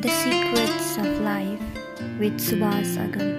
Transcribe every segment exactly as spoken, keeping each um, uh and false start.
The Secrets of Life with Suvas, Agam.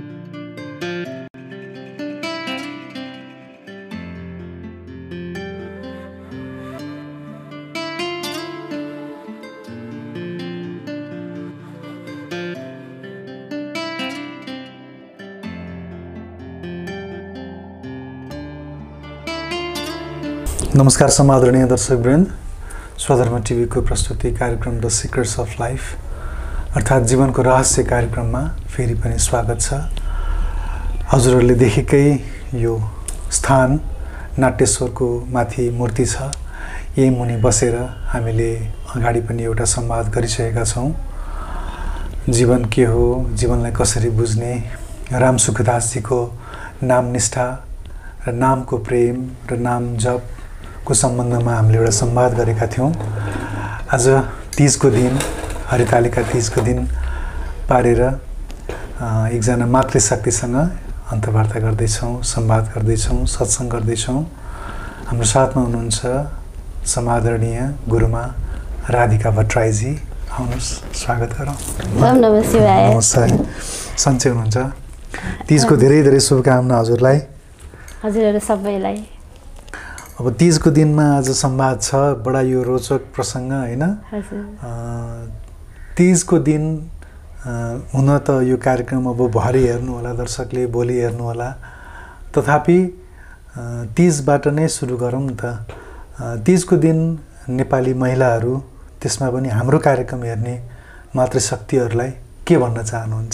नमस्कार समादरणीय दर्शकवृन्द, स्वधर्म TV को प्रस्तुति कार्यक्रम द सिक्रेट्स अफ लाइफ अर्थात् जीवनको रहस्य कार्यक्रममा फेरि पनि स्वागत छ। हजुरहरूले देखेकै यो स्थान नाट्येश्वरको माथि मूर्ति छ। यही मुनि बसेर हामीले अगाडि पनि एउटा संवाद गरिसकेका छौँ। जीवन के हो, जीवनलाई कसरी बुझ्ने, राम सुखदासजीको नामनिष्ठा र नामको प्रेम र नाम जप को सम्बन्धमा हामीले एउटा संवाद गरेका थियौँ। आज तीजको दिन, हरितालिका तीजको दिन पारेर एकजना मातृशक्तिसँग अन्तर्वार्ता गर्दैछौँ, संवाद गर्दैछौँ, सत्सङ्ग गर्दैछौँ। हाम्रो साथमा हुनुहुन्छ समादरणीय गुरुमा राधिका भट्टराईजी। आउनुहोस्, स्वागत गरौँ। नमस्ते, सन्चै हुनुहुन्छ? तीजको धेरै धेरै शुभकामना हजुरलाई। हजुरहरू सबैलाई। अब तीजको दिनमा आज संवाद छ, बडा यो रोचक प्रसङ्ग हैन? तीजको दिन हुन त यो कार्यक्रम अब भरे हेर्नु होला दर्शकले, भोलि हेर्नु होला, तथापि तीजबाट नै सुरु गरौँ नि त। तीजको दिन नेपाली महिलाहरू, त्यसमा पनि हाम्रो कार्यक्रम हेर्ने मातृशक्तिहरूलाई के भन्न चाहनुहुन्छ?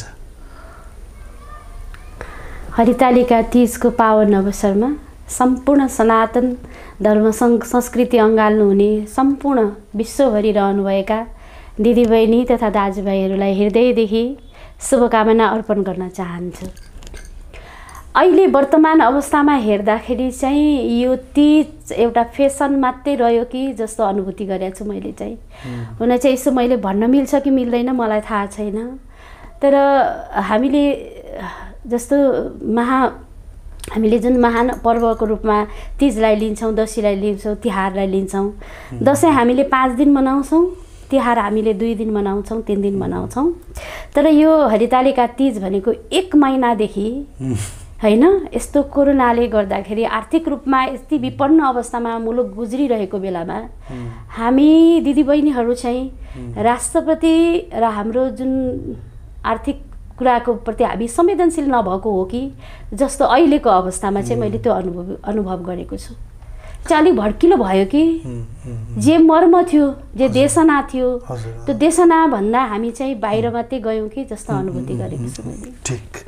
हरितालिका तीजको पावन अवसरमा सम्पूर्ण सनातन धर्म संस्कृति अँगाल्नु हुने सम्पूर्ण विश्वभरि रहनुभएका दिदीबहिनी तथा दाजुभाइहरूलाई हृदयदेखि शुभकामना अर्पण गर्न चाहन्छु। अहिले वर्तमान अवस्थामा हेर्दाखेरि चाहिँ यो तीज एउटा फेसन मात्रै रह्यो कि जस्तो अनुभूति गरेको छु मैले चाहिँ। हुन चाहिँ यसो मैले भन्न मिल्छ कि मिल्दैन मलाई थाहा छैन, तर हामीले जस्तो महा हामीले जुन महान पर्वको रूपमा तीजलाई लिन्छौँ, दसैँलाई लिन्छौँ, तिहारलाई लिन्छौँ। दसैँ हामीले पाँच दिन मनाउँछौँ, तिहार हामीले दुई दिन मनाउँछौँ, तिन दिन मनाउँछौँ। तर यो हरितालिका तीज भनेको एक महिनादेखि होइन, यस्तो कोरोनाले गर्दाखेरि आर्थिक रूपमा यति विपन्न अवस्थामा मुलुक गुज्रिरहेको बेलामा हामी दिदीबहिनीहरू चाहिँ राष्ट्रप्रति र हाम्रो जुन आर्थिक कुराको प्रति हामी संवेदनशील नभएको हो कि जस्तो अहिलेको अवस्थामा चाहिँ मैले त्यो अनुभव अनुभव गरेको छु। चाहिँ अलिक भड्किलो भयो कि जे मर्म थियो, जे देशना थियो, त्यो देशना भन्दा हामी चाहिँ बाहिर मात्रै गयौँ कि जस्तो अनुभूति गरेको छु मैले। ठिक।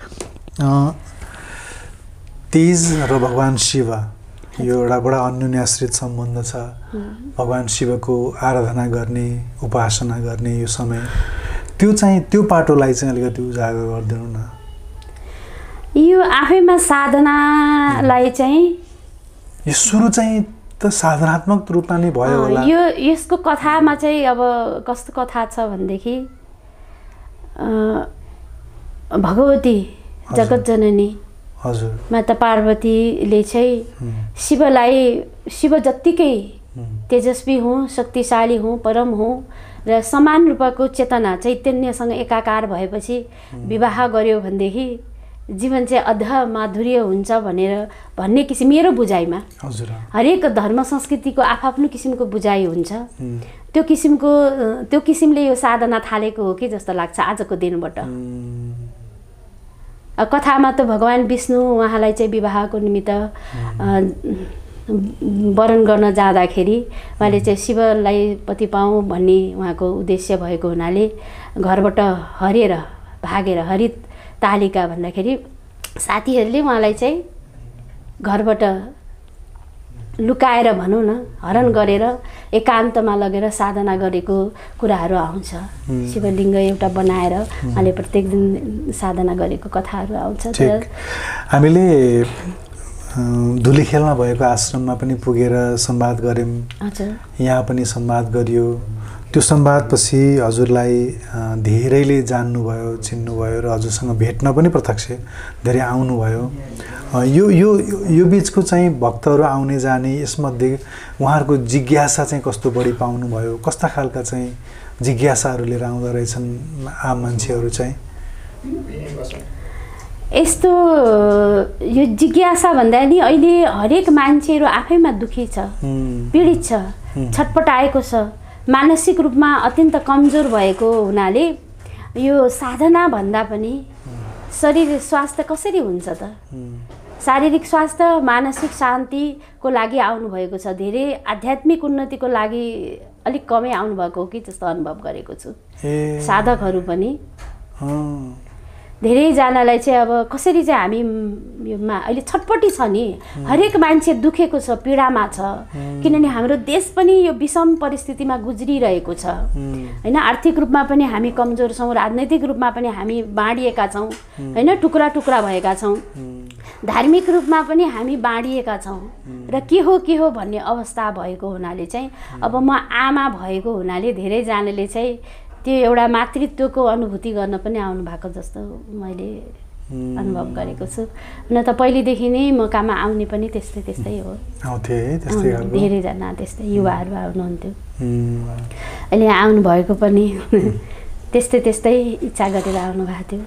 तीज र भगवान शिव यो एउटा बडा अन्योन्याश्रित सम्बन्ध छ। भगवान शिवको आराधना गर्ने, उपासना गर्ने यो समय, त्यो चाहिँ त्यो पाटोलाई चाहिँ अलिकति उजागर गरिदिनु न। यो आफैमा साधनालाई चाहिँ यो सुरु चाहिँ त साधनात्मक रूपमा नै भयो होला। यो यसको कथामा चाहिँ अब कस्तो कथा छ भनेदेखि भगवती जगत जननी हजुर माता पार्वतीले चाहिँ शिवलाई शिव जत्तिकै तेजस्वी हुँ, शक्तिशाली हुँ, परम हुँ र समान रूपको चेतना चैतन्यसँग एकाकार भएपछि विवाह गर्यो भनेदेखि जीवन चाहिँ अध माधुर्य हुन्छ भनेर भन्ने किसिम मेरो बुझाइमा। हजुर, हरेक धर्म संस्कृतिको आफ्आफ्नो किसिमको बुझाइ हुन्छ। त्यो किसिमको त्यो किसिमले यो साधना थालेको हो कि जस्तो लाग्छ आजको दिनबाट। कथामा त भगवान विष्णु उहाँलाई चाहिँ विवाहको निमित्त वरण गर्न जाँदाखेरि उहाँले चाहिँ शिवलाई पति पाऊँ भन्ने उहाँको उद्देश्य भएको हुनाले घरबाट हरेर भागेर हरित तालिका भन्दाखेरि साथीहरूले उहाँलाई चाहिँ घरबाट लुकाएर भनौँ न, हरण गरेर एकान्तमा लगेर साधना गरेको कुराहरू आउँछ। शिवलिङ्ग एउटा बनाएर उहाँले प्रत्येक दिन साधना गरेको कथाहरू आउँछ। हामीले धुलीखेलमा भएको आश्रममा पनि पुगेर संवाद गऱ्यौँ, यहाँ पनि संवाद गरियो। त्यो संवादपछि हजुरलाई धेरैले जान्नुभयो, चिन्नुभयो र हजुरसँग भेट्न पनि प्रत्यक्ष धेरै आउनुभयो। यो यो यो बीचको चाहिँ भक्तहरू आउने जाने, यसमध्ये उहाँहरूको जिज्ञासा चाहिँ कस्तो बढी पाउनुभयो? कस्ता खालका चाहिँ जिज्ञासाहरू लिएर आउँदो रहेछन् आम मान्छेहरू चाहिँ? यस्तो यो जिज्ञासा भन्दा नि अहिले हरेक मान्छेहरू आफैमा दुखी छ, पीडित छ, छटपटाएको छ, मानसिक रूपमा अत्यन्त कमजोर भएको हुनाले यो साधना भन्दा पनि शरीर स्वास्थ्य कसरी हुन्छ त? शारीरिक स्वास्थ्य मानसिक शान्तिको लागि आउनुभएको छ, धेरै आध्यात्मिक उन्नतिको लागि अलिक कमै आउनुभएको हो कि जस्तो अनुभव गरेको छु। साधकहरू पनि धेरैजनालाई चाहिँ अब कसरी चाहिँ हामी योमा अहिले छटपटी छ नि, हरेक मान्छे दुखेको छ, पीडामा छ, किनभने हाम्रो देश पनि यो विषम परिस्थितिमा गुज्रिरहेको छ हैन। आर्थिक रूपमा पनि हामी कमजोर छौँ, राजनैतिक रूपमा पनि हामी बाँडिएका छौँ हैन, टुक्रा टुक्रा भएका छौँ, धार्मिक रूपमा पनि हामी बाँडिएका छौँ र के हो के हो भन्ने अवस्था भएको हुनाले चाहिँ अब म आमा भएको हुनाले धेरैजनाले चाहिँ त्यो एउटा मातृत्वको अनुभूति गर्न पनि आउनु भएको जस्तो मैले अनुभव गरेको छु। न त पहिलेदेखि नै म कहाँ आउने पनि त्यस्तै त्यस्तै हो, धेरैजना त्यस्तै युवाहरू आउनुहुन्थ्यो, अहिले आउनुभएको पनि त्यस्तै त्यस्तै इच्छा गरेर आउनु भएको थियो।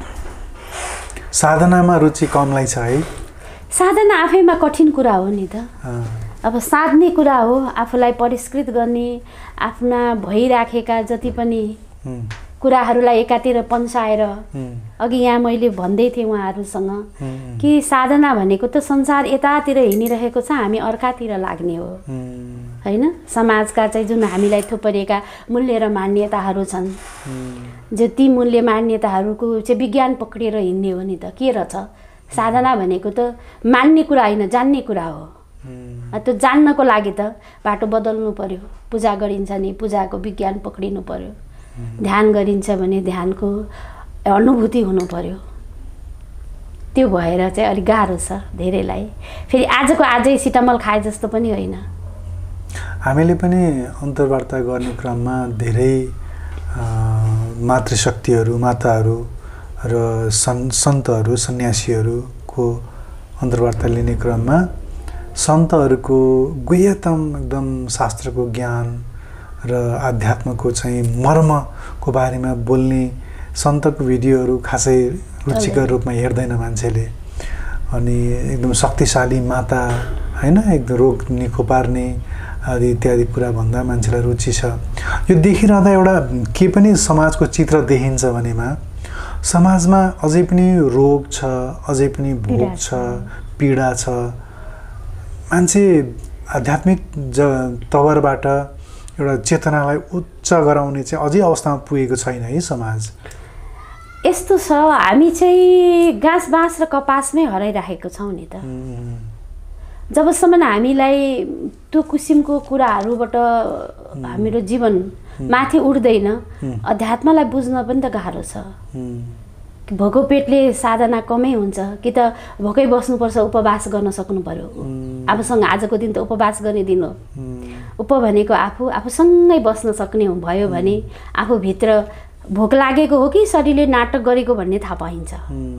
साधनामा रुचि कमलाई छ है? साधना आफैमा कठिन कुरा हो नि त। अब साध्ने कुरा हो, आफूलाई परिष्कृत गर्ने, आफ्ना भइराखेका जति पनि कुराहरूलाई एकातिर पन्साएर, अघि यहाँ मैले भन्दै थिएँ उहाँहरूसँग कि साधना भनेको त संसार यतातिर हिँडिरहेको छ, हामी अर्कातिर लाग्ने हो हैन। समाजका चाहिँ जुन हामीलाई थोपरिएका मूल्य र मान्यताहरू छन्, जो ती मूल्य मान्यताहरूको चाहिँ विज्ञान पक्रिएर हिँड्ने हो नि त। के रहेछ साधना भनेको त मान्ने कुरा होइन, जान्ने कुरा हो। त्यो जान्नको लागि त बाटो बदल्नु पर्यो, पूजा गरिन्छ नि पूजाको विज्ञान पक्रिनु पर्यो, ध्यान गरिन्छ भने ध्यानको अनुभूति हुनु पर्यो। त्यो भएर चाहिँ अलिक गाह्रो छ धेरैलाई। फेरि आजको आजै सिटामल खाए जस्तो पनि होइन। हामीले पनि अन्तर्वार्ता गर्ने क्रममा धेरै मातृशक्तिहरू, माताहरू र सन् सन्तहरू, सन्यासीहरूको अन्तर्वार्ता लिने क्रममा सन्तहरूको गुह्यतम एकदम शास्त्रको ज्ञान र आध्यात्मको चाहिँ मर्मको बारेमा बोल्ने सन्तको भिडियोहरू खासै रुचिकर रूपमा हेर्दैन मान्छेले। अनि एकदम शक्तिशाली माता हैन, एकदम रोग निको पार्ने आदि इत्यादि कुरा भन्दा मान्छेलाई रुचि छ। यो देखिरहँदा एउटा के पनि समाजको चित्र देखिन्छ भनेमा समाजमा अझै पनि रोग छ, अझै पनि भोग छ, पीडा छ। मान्छे आध्यात्मिक ज तवरबाट एउटा चेतनालाई उच्च गराउने चाहिँ अझै अवस्थामा पुगेको छैन है समाज। यस्तो छ, हामी चाहिँ घाँस बाँस र कपासमै हराइराखेको छौँ नि त। जबसम्म हामीलाई त्यो किसिमको कुराहरूबाट हाम्रो जीवन माथि उठ्दैन, अध्यात्मलाई बुझ्न पनि त गाह्रो छ। भोको पेटले साधना कमै हुन्छ कि त भोकै बस्नुपर्छ, उपवास गर्न सक्नु पर्यो। आफूसँग आजको दिन त उपवास गर्ने दिन हो। उप भनेको आफू आफूसँगै बस्न सक्ने भयो भने आफूभित्र भोक लागेको हो कि शरीरले नाटक गरेको भन्ने थाहा पाइन्छ।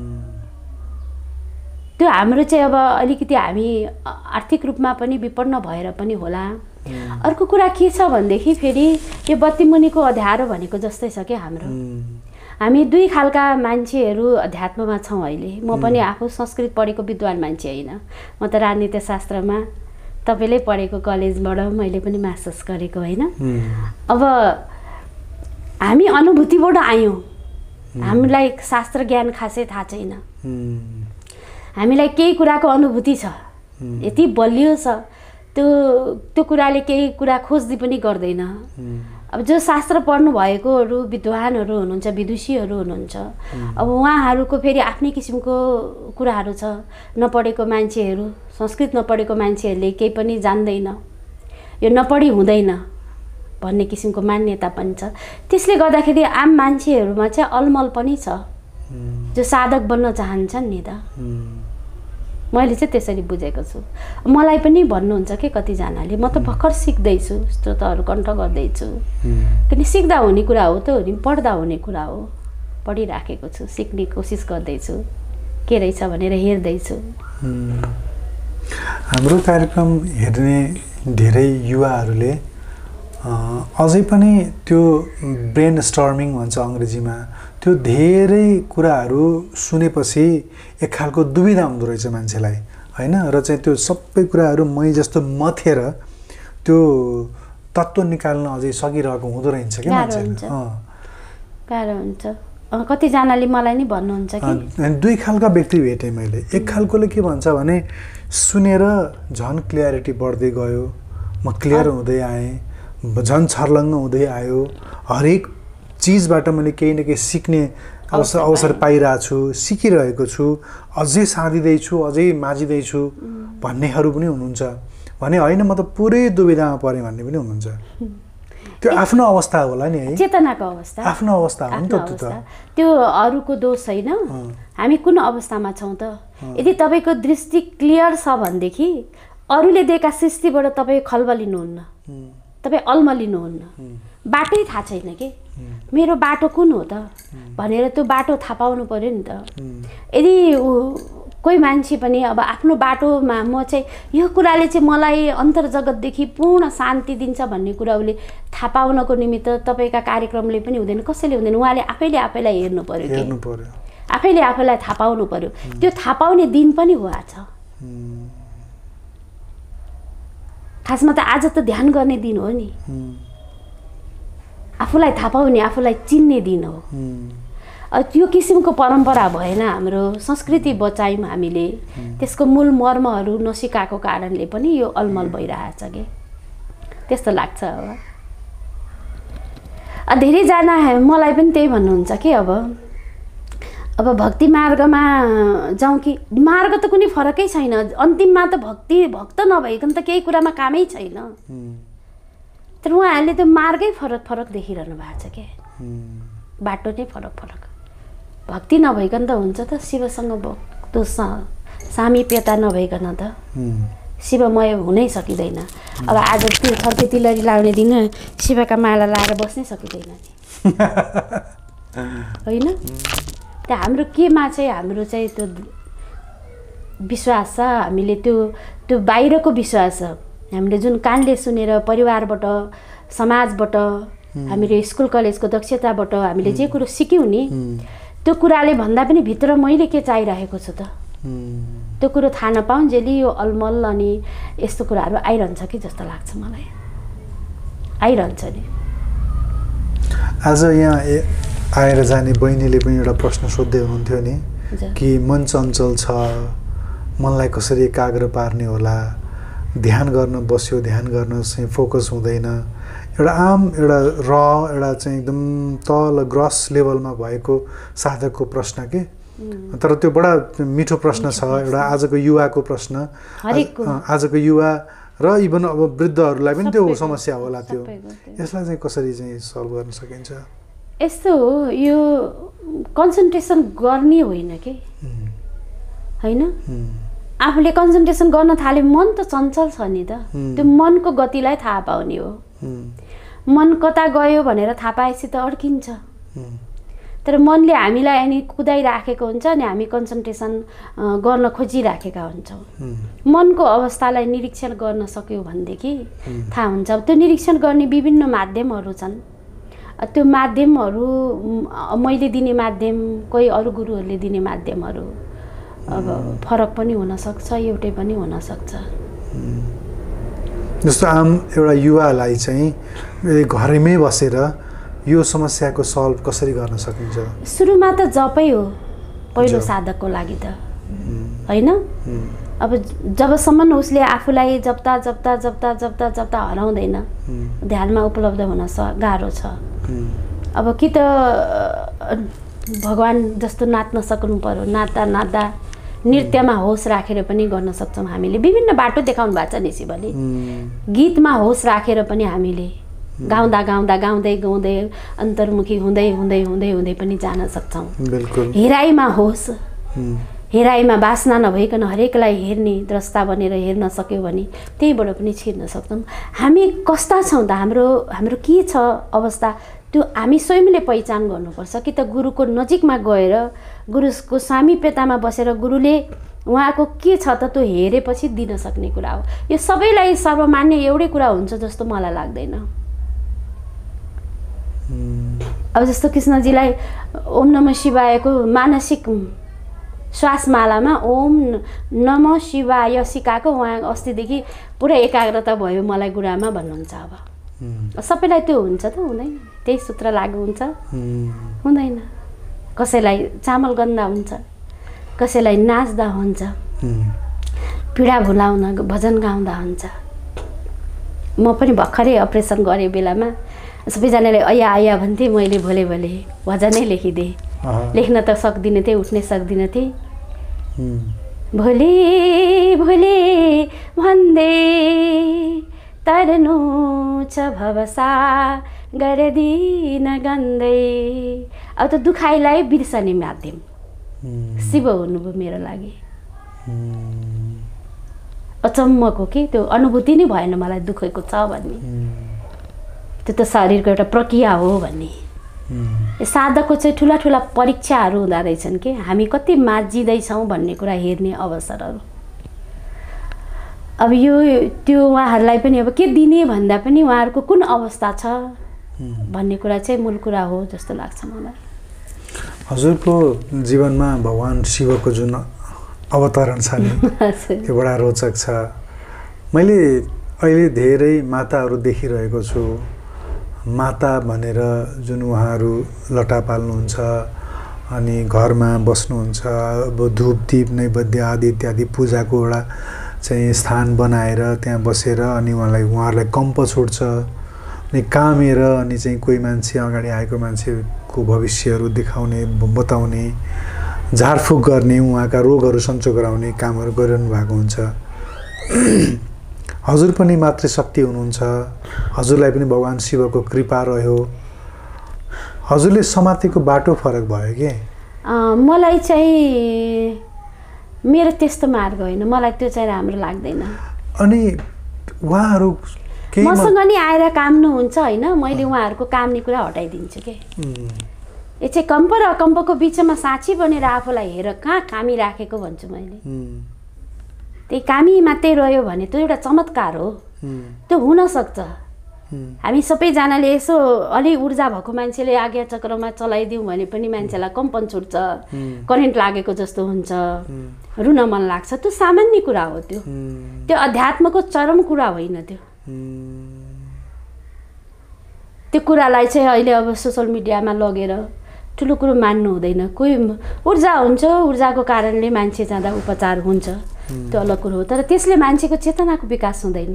त्यो हाम्रो चाहिँ अब अलिकति हामी आर्थिक रूपमा पनि विपन्न भएर पनि होला। अर्को कुरा के छ भनेदेखि फेरि यो बत्तीमुनिको अँध्यारो भनेको जस्तै छ क्या हाम्रो। हामी दुई खालका मान्छेहरू अध्यात्ममा छौँ अहिले। म पनि आफू संस्कृत पढेको विद्वान मान्छे होइन, म त राजनीति शास्त्रमा तपाईँले पढेको कलेजबाट मैले पनि मास्टर्स गरेको होइन। अब हामी अनुभूतिबाट आयौँ, हामीलाई शास्त्र ज्ञान खासै थाहा छैन। हामीलाई केही कुराको अनुभूति छ, यति बलियो छ, त्यो त्यो कुराले केही कुरा खोज्दै पनि गर्दैन। अब जो शास्त्र पढ्नु भएकोहरू विद्वानहरू हुनुहुन्छ, विदुषीहरू हुनुहुन्छ, अब उहाँहरूको फेरि आफ्नै किसिमको कुराहरू छ। नपढेको मान्छेहरू, संस्कृत नपढेको मान्छेहरूले केही पनि जान्दैन, यो नपढी हुँदैन भन्ने किसिमको मान्यता पनि छ। त्यसले गर्दाखेरि आम मान्छेहरूमा चाहिँ अलमल पनि छ, जो साधक बन्न चाहन्छन् नि त। मैले चाहिँ त्यसरी बुझेको छु। मलाई पनि भन्नुहुन्छ कि कतिजनाले म त भर्खर सिक्दैछु, स्तोत्रहरू कण्ठ गर्दैछु। किन सिक्दा हुने कुरा हो त, हो नि, पढ्दा हुने कुरा हो। पढिराखेको छु, सिक्ने कोसिस गर्दैछु, के रहेछ भनेर हेर्दैछु। हाम्रो कार्यक्रम हेर्ने धेरै युवाहरूले अझै पनि त्यो ब्रेन स्टर्मिङ भन्छ अङ्ग्रेजीमा, त्यो धेरै कुराहरू सुनेपछि एक खालको दुविधा हुँदो रहेछ मान्छेलाई होइन, र चाहिँ त्यो सबै कुराहरू मै जस्तो मथेर त्यो तत्त्व निकाल्न अझै सकिरहेको हुँदो रहेछ क्या मान्छेले। गाह्रो हुन्छ। कतिजनाले मलाई नि भन्नुहुन्छ कि दुई खालका व्यक्ति भेटेँ मैले। एक खालकोले के भन्छ भने सुनेर झन् क्लियरिटी बढ्दै गयो, म क्लियर हुँदै आएँ, झन् छर्लङ्ग हुँदै आयो, हरेक चिजबाट मैले केही न केही सिक्ने अवसर अवसर पाइरहेको छु, सिकिरहेको छु, अझै साधिँदैछु, अझै माझिँदैछु भन्नेहरू पनि हुनुहुन्छ भने होइन म त पुरै दुविधामा परेँ भन्ने पनि हुनुहुन्छ। त्यो आफ्नो अवस्था होला नि है, चेतनाको अवस्था, आफ्नो अवस्था हो नि त त्यो त। त्यो अरूको दोष होइन, हामी कुन अवस्थामा छौँ त। यदि तपाईँको दृष्टि क्लियर छ भनेदेखि अरूले दिएका सृष्टिबाट तपाईँ खलबलिनुहुन्न, तपाईँ अल्मलिनुहुन्न। बाटै थाहा छैन कि मेरो बाटो कुन हो त भनेर त्यो बाटो थाहा पाउनु पर्यो नि त। यदि कोही मान्छे पनि अब आफ्नो बाटोमा म चाहिँ यो कुराले चाहिँ मलाई अन्तर्जगतदेखि पूर्ण शान्ति दिन्छ भन्ने कुरा उसले थाहा पाउनको निमित्त तपाईँका कार्यक्रमले पनि हुँदैन, कसैले हुँदैन, उहाँले आफैले आफैलाई हेर्नु पर्यो कि आफैले आफैलाई थाहा पाउनु पर्यो। त्यो थाहा पाउने दिन पनि हो आज, खासमा त आज त ध्यान गर्ने दिन हो नि, आफूलाई थाहा पाउने, आफूलाई चिन्ने दिन हो। त्यो किसिमको परम्परा भएन, हाम्रो संस्कृति बचायौँ हामीले, त्यसको मूल मर्महरू नसिकाएको कारणले पनि यो अलमल भइरहेछ कि त्यस्तो लाग्छ। अब धेरैजना मलाई पनि त्यही भन्नुहुन्छ कि अब अब भक्ति मार्गमा जाउँ कि, मार्ग त कुनै फरकै छैन, अन्तिममा त भक्ति भक्त नभइकन त केही कुरामा कामै छैन। तर उहाँहरूले त्यो मार्गै फरक फरक देखिरहनु भएको छ क्या, बाटो नै फरक फरक। भक्ति नभइकन त हुन्छ त शिवसँग त्यो सामिप्यता नभइकन त शिवमय हुनै सकिँदैन। अब आज त्यो फर्के तिलरी लाउने दिन शिवका माला लाएर बस्नै सकिँदैन होइन। त्यो हाम्रो केमा चाहिँ हाम्रो चाहिँ त्यो विश्वास छ, हामीले त्यो त्यो बाहिरको विश्वास छ, हामीले जुन कानले सुनेर परिवारबाट समाजबाट हामीले स्कुल कलेजको दक्षताबाट हामीले जे कुरो सिक्यौँ नि त्यो कुराले भन्दा पनि भित्र मैले के चाहिरहेको छु त त्यो कुरो थाहा नपाउन्जेली यो अलमल अनि यस्तो कुराहरू आइरहन्छ कि जस्तो लाग्छ मलाई, आइरहन्छ नि। आज यहाँ आएर जाने बहिनीले पनि एउटा प्रश्न सोध्दै हुनुहुन्थ्यो नि कि मन चञ्चल छ, मनलाई कसरी एकाग्र पार्ने होला, ध्यान गर्न बस्यो ध्यान गर्न चाहिँ फोकस हुँदैन, एउटा आम एउटा र एउटा चाहिँ एकदम तल ग्रस लेभलमा भएको साधकको प्रश्न के। तर त्यो बडा मिठो प्रश्न छ, एउटा आजको युवाको प्रश्न, आजको युवा र इभन अब वृद्धहरूलाई पनि त्यो समस्या होला। त्यो यसलाई चाहिँ कसरी चाहिँ सल्भ गर्न सकिन्छ? यस्तो हो, यो कन्सन्ट्रेसन गर्ने होइन कि होइन, आफूले कन्सन्ट्रेसन गर्न थाले मन त चञ्चल छ नि त, त्यो मनको गतिलाई थाहा पाउने हो। मन कता गयो भनेर थाहा पाएपछि त अड्किन्छ, तर मनले हामीलाई अनि कुदाइराखेको हुन्छ अनि हामी कन्सन्ट्रेसन गर्न खोजिराखेका हुन्छौँ। मनको अवस्थालाई निरीक्षण गर्न सक्यो भनेदेखि थाहा हुन्छ। त्यो निरीक्षण गर्ने विभिन्न माध्यमहरू छन्, त्यो माध्यमहरू मैले दिने माध्यम, कोही अरू गुरुहरूले दिने माध्यमहरू अब फरक पनि हुनसक्छ, एउटै पनि हुनसक्छ। जस्तो आम एउटा युवालाई चाहिँ घरैमै बसेर यो समस्याको सल्भ कसरी गर्न सकिन्छ? सुरुमा त जपै हो पहिलो साधकको लागि त होइन। अब जबसम्म उसले आफूलाई जप्ता जप्ता जप्ता जप्ता जप्ता हराउँदैन ध्यानमा उपलब्ध हुन गाह्रो छ। अब कि त भगवान जस्तो नाच्न सक्नु पर्यो, नाच्दा नाच्दा नृत्यमा होस राखेर पनि गर्न सक्छौँ हामीले। विभिन्न बाटो देखाउनु भएको छ नि शिवले, गीतमा होस राखेर पनि हामीले गाउँदा गाउँदा गाउँदै गाउँदै अन्तर्मुखी हुँदै हुँदै हुँदै हुँदै पनि जान सक्छौँ। हेराइमा होस, हेराइमा बासना नभइकन हरेकलाई हेर्ने द्रष्टा बनेर हेर्न सक्यो भने त्यहीबाट पनि छिर्न सक्छौँ। हामी कस्ता छौँ त, हाम्रो हाम्रो के छ अवस्था, त्यो हामी स्वयंले पहिचान गर्नुपर्छ। कि त गुरुको नजिकमा गएर गुरुको सामिप्यतामा बसेर गुरुले उहाँको के छ त त्यो हेरेपछि दिन सक्ने कुरा हो। यो सबैलाई सर्वमान्य एउटै कुरा हुन्छ जस्तो मलाई लाग्दैन। अब जस्तो कृष्णजीलाई ओम नमः शिवायको मानसिक श्वासमालामा ओम नमः शिवाय सिकाएको उहाँ अस्तिदेखि पुरा एकाग्रता भयो मलाई गुरुआमा भन्नुहुन्छ। अब सबैलाई त्यो हुन्छ त हुँदैन, त्यही सूत्र लागु हुन्छ हुँदैन। कसैलाई चामल गन्दा हुन्छ, कसैलाई नाच्दा हुन्छ, पीडा भुलाउन भजन गाउँदा हुन्छ। म पनि भर्खरै अपरेसन गरेँ बेलामा सबैजनाले अया आया भन्थे, मैले भोले भोले भजनै लेखिदिएँ। लेख्न त सक्दिनँ थिएँ, उठ्नै सक्दिनँ थिएँ। भोले भोले भन्दै तरनु छ भवसा गरदिन गन्दै। अब त दुखाइलाई बिर्सने माध्यम शिव हुनुभयो मेरो लागि। अचम्मको कि त्यो अनुभूति नै भएन मलाई दुखेको छ भन्ने। त्यो त शरीरको एउटा प्रक्रिया हो भन्ने। साधकको चाहिँ ठुला ठुला परीक्षाहरू हुँदो रहेछन् कि हामी कति माझिँदैछौँ भन्ने कुरा हेर्ने अवसरहरू। अब यो त्यो उहाँहरूलाई पनि अब के दिने भन्दा पनि उहाँहरूको कुन अवस्था छ भन्ने कुरा चाहिँ मूल कुरा हो जस्तो लाग्छ मलाई। हजुरको जीवनमा भगवान शिवको जुन अवतरण छ नि त्यो बडा रोचक छ। मैले अहिले धेरै माताहरू देखिरहेको छु, माता भनेर जुन उहाँहरू लटा पाल्नुहुन्छ अनि घरमा बस्नुहुन्छ, अब धूप दीप नैवेद्य आदि इत्यादि पूजाको एउटा चाहिँ स्थान बनाएर त्यहाँ बसेर अनि उहाँलाई उहाँहरूलाई कम्प छुट्छ अनि कामेर अनि चाहिँ कोही मान्छे अगाडि आएको मान्छेको भविष्यहरू देखाउने बताउने झारफुक गर्ने उहाँका रोगहरू सन्चो गराउने कामहरू गरिरहनु भएको हुन्छ। हजुर पनि मातृशक्ति हुनुहुन्छ, हजुरलाई पनि भगवान शिवको कृपा रह्यो। हजुरले समातेको बाटो फरक भयो के? मलाई चाहिँ मेरो त्यस्तो मार्ग होइन, मलाई त्यो चाहिँ राम्रो लाग्दैन। अनि उहाँहरू मसँग नि आएर काम्नुहुन्छ होइन, मैले उहाँहरूको काम्ने कुरा हटाइदिन्छु के। यो चाहिँ कम्प र अकम्पको बिचमा साक्षी बनेर आफूलाई हेर कहाँ कामी राखेको भन्छु मैले। त्यही कामी मात्रै रह्यो भने त्यो एउटा चमत्कार हो, त्यो हुनसक्छ। हामी सबैजनाले यसो अलि ऊर्जा भएको मान्छेले आज्ञा चक्रमा चलाइदिउँ भने पनि मान्छेलाई कम्पन छुट्छ, करेन्ट लागेको जस्तो हुन्छ, रुन मन लाग्छ। त्यो सामान्य कुरा हो, त्यो त्यो अध्यात्मको चरम कुरा होइन। त्यो त्यो कुरालाई चाहिँ अहिले अब सोसल मिडियामा लगेर ठुलो कुरो मान्नु हुँदैन। कोही ऊर्जा हुन्छ, ऊर्जाको कारणले मान्छे जाँदा उपचार हुन्छ, त्यो अलग कुरो हो। तर त्यसले मान्छेको चेतनाको विकास हुँदैन।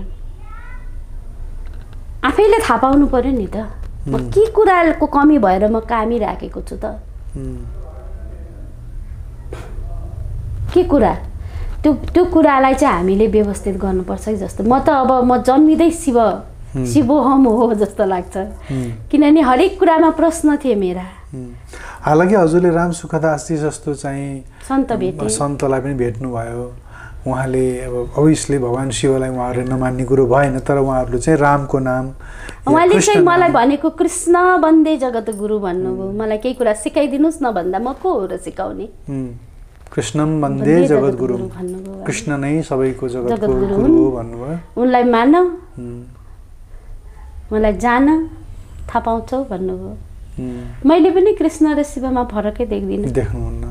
आफैले थाहा पाउनु पर्यो नि त, म के कुराको कमी भएर म कामी राखेको छु त, के कुरा त्यो त्यो कुरालाई चाहिँ हामीले व्यवस्थित गर्नुपर्छ जस्तो। म त अब म जन्मिँदै शिव शिवोहम हो जस्तो लाग्छ, किनभने हरेक कुरामा प्रश्न थिए मेरा। हालाकि हजुरले राम सुखदासजी जस्तो चाहिँ सन्त भेटे, सन्तलाई पनि भेट्नुभयो। उहाँले अब अभियसली भगवान शिवलाई उहाँहरूले नमान्ने कुरो भएन, तर उहाँहरूले चाहिँ रामको नाम उहाँले चाहिँ मलाई भनेको कृष्ण वन्दे जगत गुरु भन्नुभयो। मलाई केही कुरा सिकाइदिनुहोस् न भन्दा म को हो र सिकाउने? कृष्णम वन्दे जगत गुरु भन्नुभयो। कृष्ण नै सबैको जगतको गुरु हो भन्नुभयो। उनलाई मान, मलाई जान, थाहा पाउँछौ भन्नुभयो। मैले पनि कृष्ण र शिवमा फरकै देख्दिनँ। देख्नुहुन्न?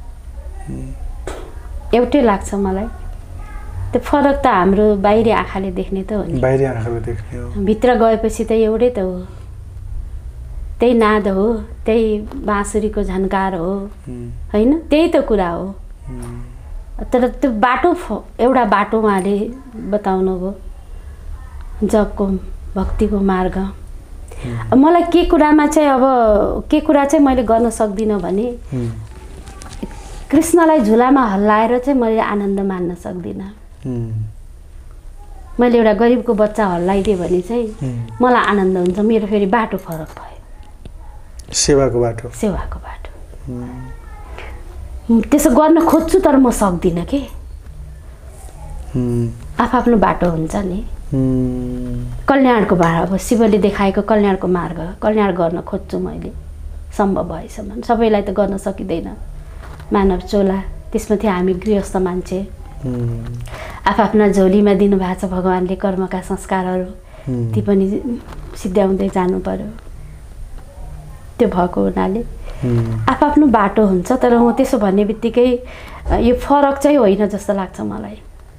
एउटै लाग्छ मलाई। त्यो फरक त हाम्रो बाहिरी आँखाले देख्ने त हो नि, बाहिरी आँखाले देख्ने हो। भित्र गएपछि त एउटै त हो, त्यही नाद हो, त्यही बाँसुरीको झन्कार हो होइन, त्यही त कुरा हो। तर त्यो बाटो एउटा बाटो उहाँले बताउनु भयो, जपको भक्तिको मार्ग। मलाई के कुरामा चाहिँ अब के कुरा चाहिँ मैले गर्न सक्दिनँ भने कृष्णलाई झुलामा हल्लाएर चाहिँ मैले आनन्द मान्न सक्दिनँ। मैले एउटा गरिबको बच्चा हल्लाइदिएँ भने चाहिँ मलाई आनन्द हुन्छ। मेरो फेरि बाटो फरक भयो, सेवाको बाटो सेवाको बाटो त्यसो गर्न खोज्छु तर म सक्दिनँ के। आफआफ्नो बाटो हुन्छ नि। कल्याणको बाटो, अब शिवले देखाएको कल्याणको मार्ग, कल्याण गर्न खोज्छु मैले सम्भव भएसम्म। सबैलाई त गर्न सकिँदैन, मानव चोला, त्यसमाथि हामी गृहस्थ मान्छे, आफआफ्ना झोलीमा दिनुभएको छ भगवान्ले कर्मका संस्कारहरू, ती पनि सिद्ध्याउँदै जानु पर्यो। त्यो भएको हुनाले आफ्नो बाटो हुन्छ। तर म त्यसो भन्ने बित्तिकै यो फरक चाहिँ होइन जस्तो लाग्छ मलाई।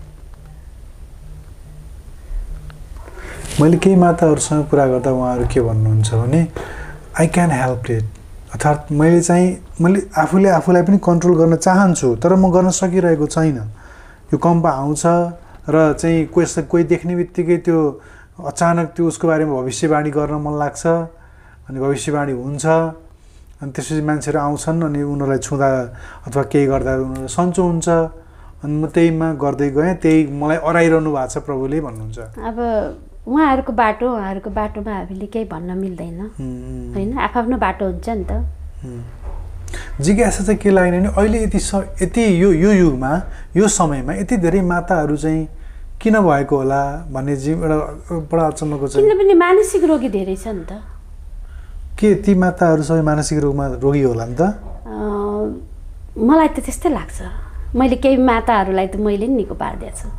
मैले केही माताहरूसँग कुरा गर्दा उहाँहरू के भन्नुहुन्छ भने आई क्यान हेल्प इट, अर्थात् मैले चाहिँ मैले आफूले आफूलाई पनि कन्ट्रोल गर्न चाहन्छु तर म गर्न सकिरहेको छैन। यो कम्प आउँछ र चाहिँ कोही कोही देख्ने बित्तिकै त्यो अचानक त्यो उसको बारेमा भविष्यवाणी गर्न मन लाग्छ अनि भविष्यवाणी हुन्छ अनि त्यसपछि मान्छेहरू आउँछन् अनि उनीहरूलाई छुँदा अथवा केही गर्दा उनीहरूलाई सन्चो हुन्छ अनि म त्यहीमा गर्दै गएँ, त्यही मलाई अराइरहनु भएको छ प्रभुले भन्नुहुन्छ। अब उहाँहरूको बाटो उहाँहरूको बाटोमा हामीले केही भन्न मिल्दैन होइन, आफ्नो बाटो हुन्छ नि त। जिज्ञासा चाहिँ के लाग्ने भने अहिले यति स यति यो यो युगमा यो समयमा यति धेरै माताहरू चाहिँ किन भएको होला भन्ने चाहिँ एउटा बडा अचम्मको छ। किनभने मानसिक रोगी धेरै छ नि त। के ती माताहरू सबै मानसिक रोगमा रोगी होला नि त? मलाई त त्यस्तै लाग्छ। मैले केही माताहरूलाई त मैले नि निको पारिदिएको छु।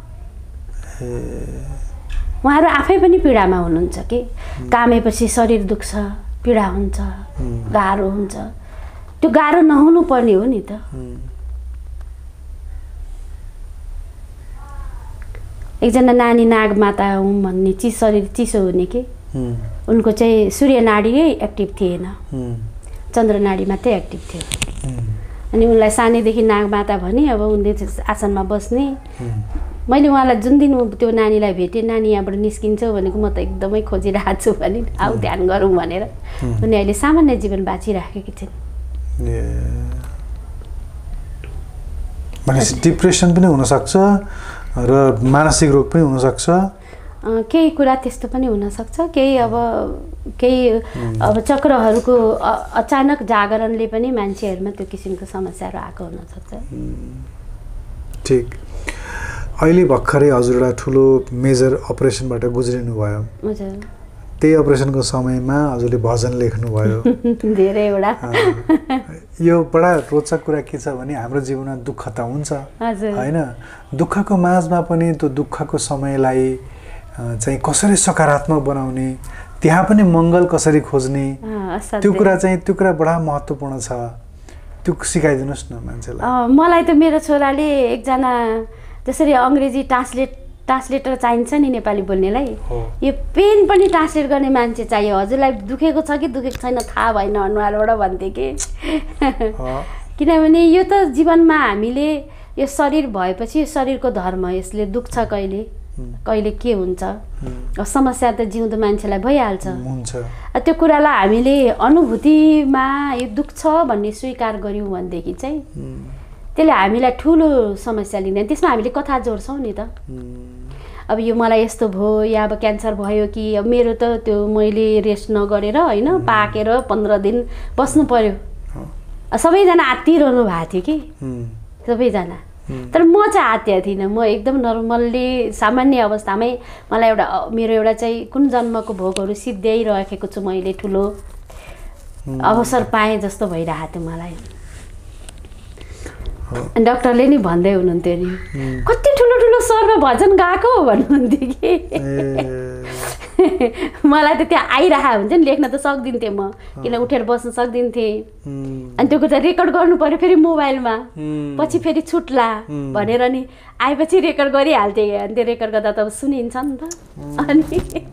उहाँहरू आफै पनि पीडामा हुनुहुन्छ कि कामेपछि शरीर दुख्छ, पीडा हुन्छ, गाह्रो हुन्छ। त्यो गाह्रो नहुनु पर्ने हो नि त। एकजना नानी नागमाता हुँ भन्ने चिज शरीर चिसो हुने कि उनको चाहिँ सूर्य नाडी नै एक्टिभ थिएन, चन्द्र नाडी मात्रै एक्टिभ थियो। अनि उनलाई सानैदेखि नागमाता भने अब उनले आसनमा बस्ने। मैले उहाँलाई जुन दिन त्यो नानीलाई भेटेँ, नानी यहाँबाट निस्किन्छ भनेको म त एकदमै खोजिरहेको छु भने आऊ ध्यान गरौँ भनेर उनी अहिले सामान्य जीवन बाँचिराखेकी थिइन्। भनेपछि डिप्रेसन पनि हुनसक्छ र मानसिक रोग पनि हुनसक्छ। केही कुरा त्यस्तो पनि हुनसक्छ। केही अब केही अब चक्रहरूको अचानक जागरणले पनि मान्छेहरूमा त्यो किसिमको समस्याहरू आएको हुनसक्छ। ठिक। अहिले भर्खरै हजुर एउटा ठुलो मेजर अपरेसनबाट गुज्रिनु भयो। हजुर। त्यही अपरेसनको समयमा हजुरले भजन लेख्नुभयो धेरैवटा। यो बडा रोचक कुरा के छ भने हाम्रो जीवनमा दुःख त हुन्छ होइन, दुःखको माझमा पनि त्यो दुःखको समयलाई चाहिँ कसरी सकारात्मक बनाउने, त्यहाँ पनि मङ्गल कसरी खोज्ने, त्यो कुरा चाहिँ त्यो कुरा बडा महत्त्वपूर्ण छ। त्यो सिकाइदिनुहोस् न मान्छेलाई। मलाई त मेरो छोराले एकजना जसरी अङ्ग्रेजी ट्रान्सलेट ट्रान्सलेटर चाहिन्छ नि नेपाली बोल्नेलाई, यो पेन पनि ट्रान्सलेट गर्ने मान्छे चाहियो। हजुरलाई दुखेको छ कि दुखेको छैन थाहा भएन अनुहारबाट भन्थे कि। किनभने यो त जीवनमा हामीले यो शरीर भएपछि यो शरीरको धर्म, यसले दुख्छ कहिले कहिले के हुन्छ, समस्या त जिउँदो मान्छेलाई भइहाल्छ। त्यो कुरालाई हामीले अनुभूतिमा यो दुख्छ भन्ने स्वीकार गऱ्यौँ भनेदेखि चाहिँ त्यसले हामीलाई ठुलो समस्या लिँदैन। त्यसमा हामीले कथा जोड्छौँ नि त। अब यो मलाई यस्तो भयो या अब क्यान्सर भयो कि अब मेरो त त्यो मैले रेस्ट नगरेर होइन पाकेर पन्ध्र दिन बस्नु पर्यो। सबैजना आत्तिरहनु भएको थियो कि सबैजना, तर म चाहिँ आत्तिया थिइनँ। म एकदम नर्मल्ली सामान्य अवस्थामै मलाई एउटा मेरो एउटा चाहिँ कुन जन्मको भोगहरू सिद्ध्याइराखेको छु मैले, ठुलो अवसर पाएँ जस्तो भइरहेको थियो मलाई। डाक्टरले नि भन्दै हुनुहुन्थ्यो नि कति ठुलो ठुलो स्वरमा भजन गाएको भन्नुहुन्थ्यो कि। मलाई त त्यहाँ आइरहेको हुन्छ नि, लेख्न त सक्दिन्थेँ म, किन उठेर बस्न सक्दिन्थेँ। अनि त्यो कुरा रेकर्ड गर्नु पऱ्यो फेरि मोबाइलमा, पछि फेरि छुट्ला भनेर नि आएपछि रेकर्ड गरिहाल्थेँ। अनि त्यो रेकर्ड गर्दा त अब सुनिन्छ नि त। अनि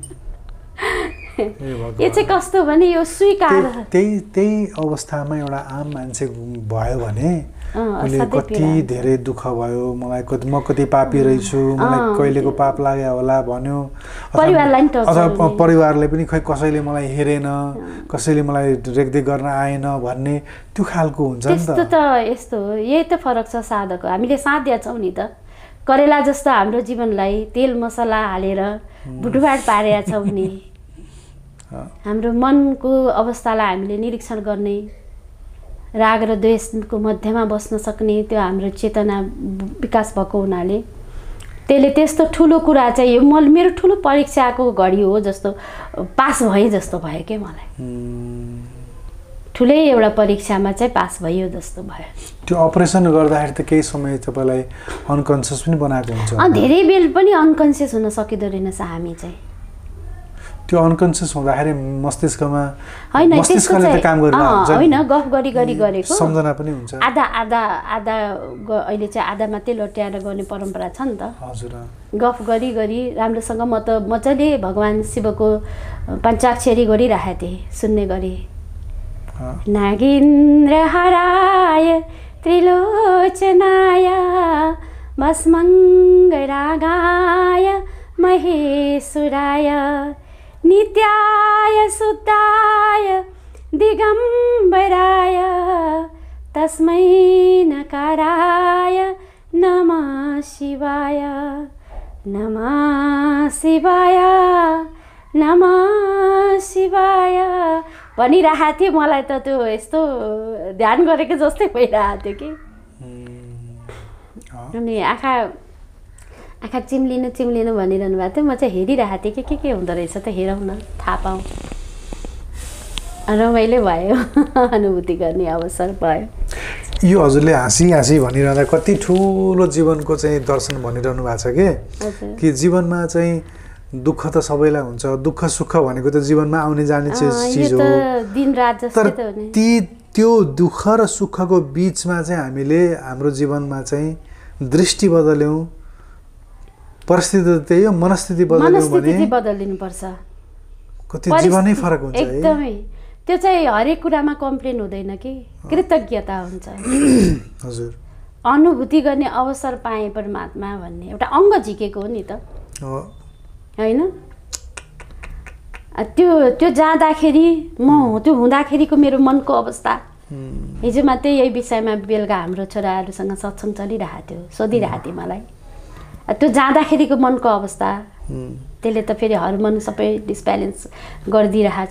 यो चाहिँ कस्तो भने यो स्वीकार, त्यही त्यही अवस्थामा एउटा आम मान्छे भयो भने उसले कति धेरै दुःख भयो, मलाई कति म कति पापी रहेछु, मलाई कहिलेको पाप लाग्यो होला भन्यो, अथवा परिवारले पनि खै कसैले मलाई हेरेन, कसैले मलाई रेखदेख गर्न आएन भन्ने त्यो खालको हुन्छ नि त। त्यस्तो त यस्तो हो, यही त फरक छ साधक। हामीले साथ दिया छौँ नि त, करेला जस्तो हाम्रो जीवनलाई तेल मसला हालेर बुटुबाट पारेका छौँ नि। हाम्रो मनको अवस्थालाई हामीले निरीक्षण गर्ने, राग र द्वेषको मध्यमा बस्न सक्ने त्यो हाम्रो चेतना विकास भएको हुनाले त्यसले त्यस्तो ठुलो कुरा चाहिँ यो म मेरो ठुलो परीक्षाको घडी हो जस्तो पास भएँ जस्तो भयो के मलाई। ठुलै एउटा परीक्षामा चाहिँ पास भयो जस्तो भयो। त्यो अपरेसन गर्दाखेरि त केही समय तपाईँलाई अनकन्सियस पनि बनाएको हुन्छ। धेरै बेल पनि अनकन्सियस हुन सकिँदो रहेनछ हामी चाहिँ। त्यो अनकन्सियस हुँदाखेरि मस्तिष्कमा हैन मस्तिष्कले त काम गरिरहेको हुन्छ हैन गफ गरी गरी गरेको सम्झना पनि हुन्छ आधा आधा आधा अहिले चाहिँ आधा मात्रै लट्याएर गर्ने परम्परा छ नि त हजुर गफ गरी गरी राम्रोसँग म त मजाले भगवान शिवको पञ्चाक्षरी गरिरहेको थिएँ सुन्ने गरी नागेन्द्र हराय त्रिलोचनाय भस्मङ्गरागाय महेश्वराय नित्याय शुद्धाय दिगम्बराय तस्मै नकाराय नमः शिवाय नमः शिवाय नमः शिवाय भनिरहेको थिएँ मलाई त त्यो यस्तो ध्यान गरेको जस्तै भइरहेको थियो कि अनि आँखा आँखा चिम्लिनु चिम्लिनु भनिरहनु भएको थियो म चाहिँ हेरिरहेको थिएँ कि के के हुँदो रहेछ त हेरौँ न थाहा पाऊँ रमाइलो भयो अनुभूति गर्ने अवसर भयो यो हजुरले हाँसी हाँसी भनिरहँदा कति ठुलो जीवनको चाहिँ दर्शन भनिरहनु भएको छ कि कि जीवनमा चाहिँ दुःख त सबैलाई हुन्छ दुःख सुख भनेको त जीवनमा आउने जाने चिज हो दिन रात जस्तै त हो नि ती त्यो दुःख र सुखको बीचमा चाहिँ हामीले हाम्रो जीवनमा चाहिँ दृष्टि बदल्यौँ परिस्थिति त्यही हो मनस्थिति बदल्यौँ भने बदलिनु पर्छ कति जीवनै फरक हुन्छ एकदमै त्यो चाहिँ हरेक कुरामा कम्प्लेन हुँदैन कि कृतज्ञता हुन्छ हजुर अनुभूति गर्ने अवसर पाए परमात्मा भन्ने एउटा अङ्ग झिकेको हो नि त हैन त्यो त्यो जाँदाखेरि म त्यो हुँदाखेरिको मेरो मनको अवस्था हिजो मात्रै यही विषयमा बेलुका हाम्रो छोराहरूसँग सत्सङ्ग चलिरहेको थियो सोधिरहेको थियो मलाई त्यो जाँदाखेरिको मनको अवस्था त्यसले त फेरि हर्मोन सबै डिसब्यालेन्स गरिदिइरहेछ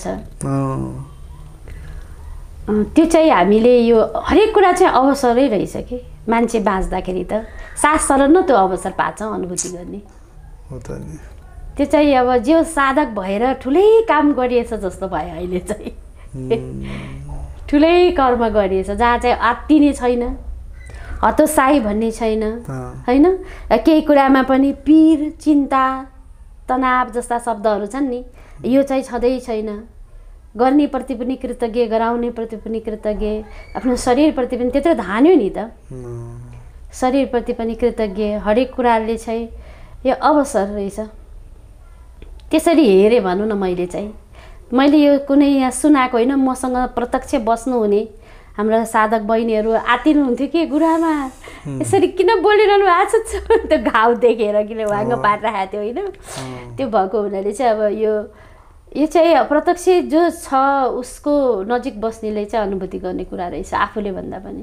त्यो चाहिँ हामीले यो हरेक कुरा चाहिँ अवसरै रहेछ कि मान्छे बाँच्दाखेरि त सास सर न त्यो अवसर पाछ अनुभूति गर्ने त्यो चाहिँ अब जो साधक भएर ठुलै काम गरिएछ जस्तो भयो अहिले चाहिँ ठुलै कर्म गरिएछ जहाँ चाहिँ आत्तिने छैन हतोत्साही भन्ने छैन हैन केही कुरामा पनि पीर चिन्ता तनाव जस्ता शब्दहरू छन् नि यो चाहिँ छँदै छैन गर्नेप्रति पनि कृतज्ञ गराउनेप्रति पनि कृतज्ञ आफ्नो शरीरप्रति पनि त्यत्रो धान्यो नि त शरीरप्रति पनि कृतज्ञ हरेक कुराले चाहिँ यो अवसर रहेछ त्यसरी हेरेँ भनौँ न मैले चाहिँ मैले यो कुनै यहाँ सुनाएको होइन मसँग प्रत्यक्ष बस्नुहुने हाम्रा साधक बहिनीहरू आतिनुहुन्थ्यो कि गुरुआमा यसरी किन बोलिरहनु भएको छ त्यो घाउ देखेर किन वाङ्ग पारिरहेको थियो होइन त्यो भएको हुनाले चाहिँ अब यो यो चाहिँ प्रत्यक्ष जो छ उसको नजिक बस्नेले चाहिँ अनुभूति गर्ने कुरा रहेछ आफूले भन्दा पनि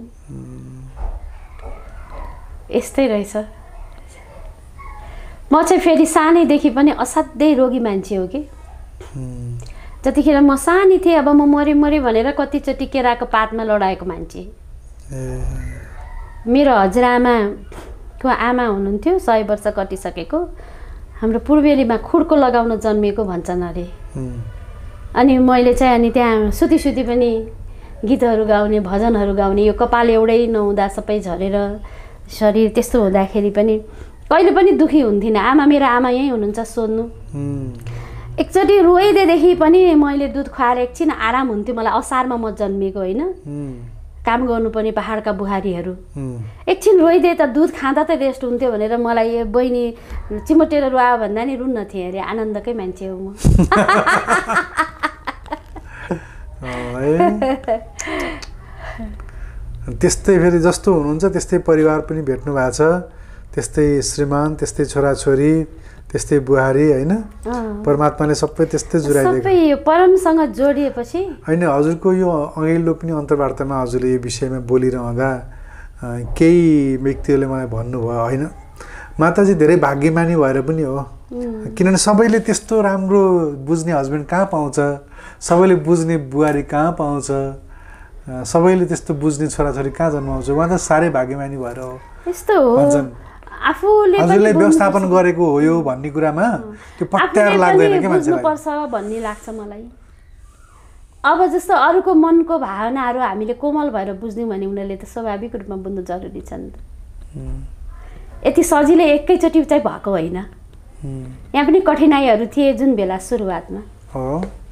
यस्तै रहेछ म चाहिँ फेरि सानैदेखि पनि असाध्यै रोगी मान्छे हो कि जतिखेर म सानी थिएँ अब म मरे मरे भनेर कतिचोटि केराको पातमा लडाएको मान्छे मेरो हजुरआमाको आमा हुनुहुन्थ्यो सय वर्ष कटिसकेको हाम्रो पूर्वेलीमा खुड्को लगाउन जन्मिएको भन्छन् अरे अनि मैले चाहिँ अनि त्यहाँ सुती सुती पनि गीतहरू गाउने भजनहरू गाउने यो कपाल एउटै नहुँदा सबै झरेर शरीर त्यस्तो हुँदाखेरि पनि कहिले पनि दुखी हुन्थिनँ आमा मेरो आमा यहीँ हुनुहुन्छ सोध्नु एकचोटि रोइदिएदेखि पनि मैले दुध खुवाएर एकछिन आराम हुन्थ्यो मलाई असारमा म जन्मिएको होइन काम गर्नुपर्ने पहाडका बुहारीहरू एकछिन रोइदिए त दुध खाँदा त रेस्ट हुन्थ्यो भनेर मलाई यो बहिनी चिमोटेर रुवा भन्दा नि रुन्न थिएँ अरे आनन्दकै मान्छे हो म त्यस्तै फेरि जस्तो हुनुहुन्छ त्यस्तै परिवार पनि भेट्नु भएको छ त्यस्तै श्रीमान त्यस्तै छोराछोरी त्यस्तै बुहारी हैन परमात्माले सबै त्यस्तै जुराइदिएको सबै यो परमसँग जोडिएपछि हैन हजुरको यो अघिल्लो पनि अन्तर्वार्तामा हजुरले यो विषयमा बोलिरहँदा केही व्यक्तिहरूले मलाई भन्नुभयो हैन माताजी धेरै भाग्यमानी भएर पनि हो किनभने सबैले त्यस्तो राम्रो बुझ्ने हस्बेन्ड कहाँ पाउँछ सबैले बुझ्ने बुहारी कहाँ पाउँछ सबैले त्यस्तो बुझ्ने छोराछोरी कहाँ जन्माउँछ उहाँ त साह्रै भाग्यमानी भएर हो यस्तो हो आफूले हजुरले व्यवस्थापन गरेको हो यो भन्ने कुरामा त्यो पट्यार लाग्दैन के मान्छेलाई बुझ्नुपर्छ भन्ने लाग्छ मलाई अब जस्तो अरूको मनको भावनाहरू हामीले कोमल भएर बुझ्यौँ भने उनीहरूले त स्वाभाविक रूपमा बुझ्नु जरुरी छ नि त यति सजिलै एकैचोटि चाहिँ भएको होइन यहाँ पनि कठिनाइहरू थिए जुन बेला सुरुवातमा हो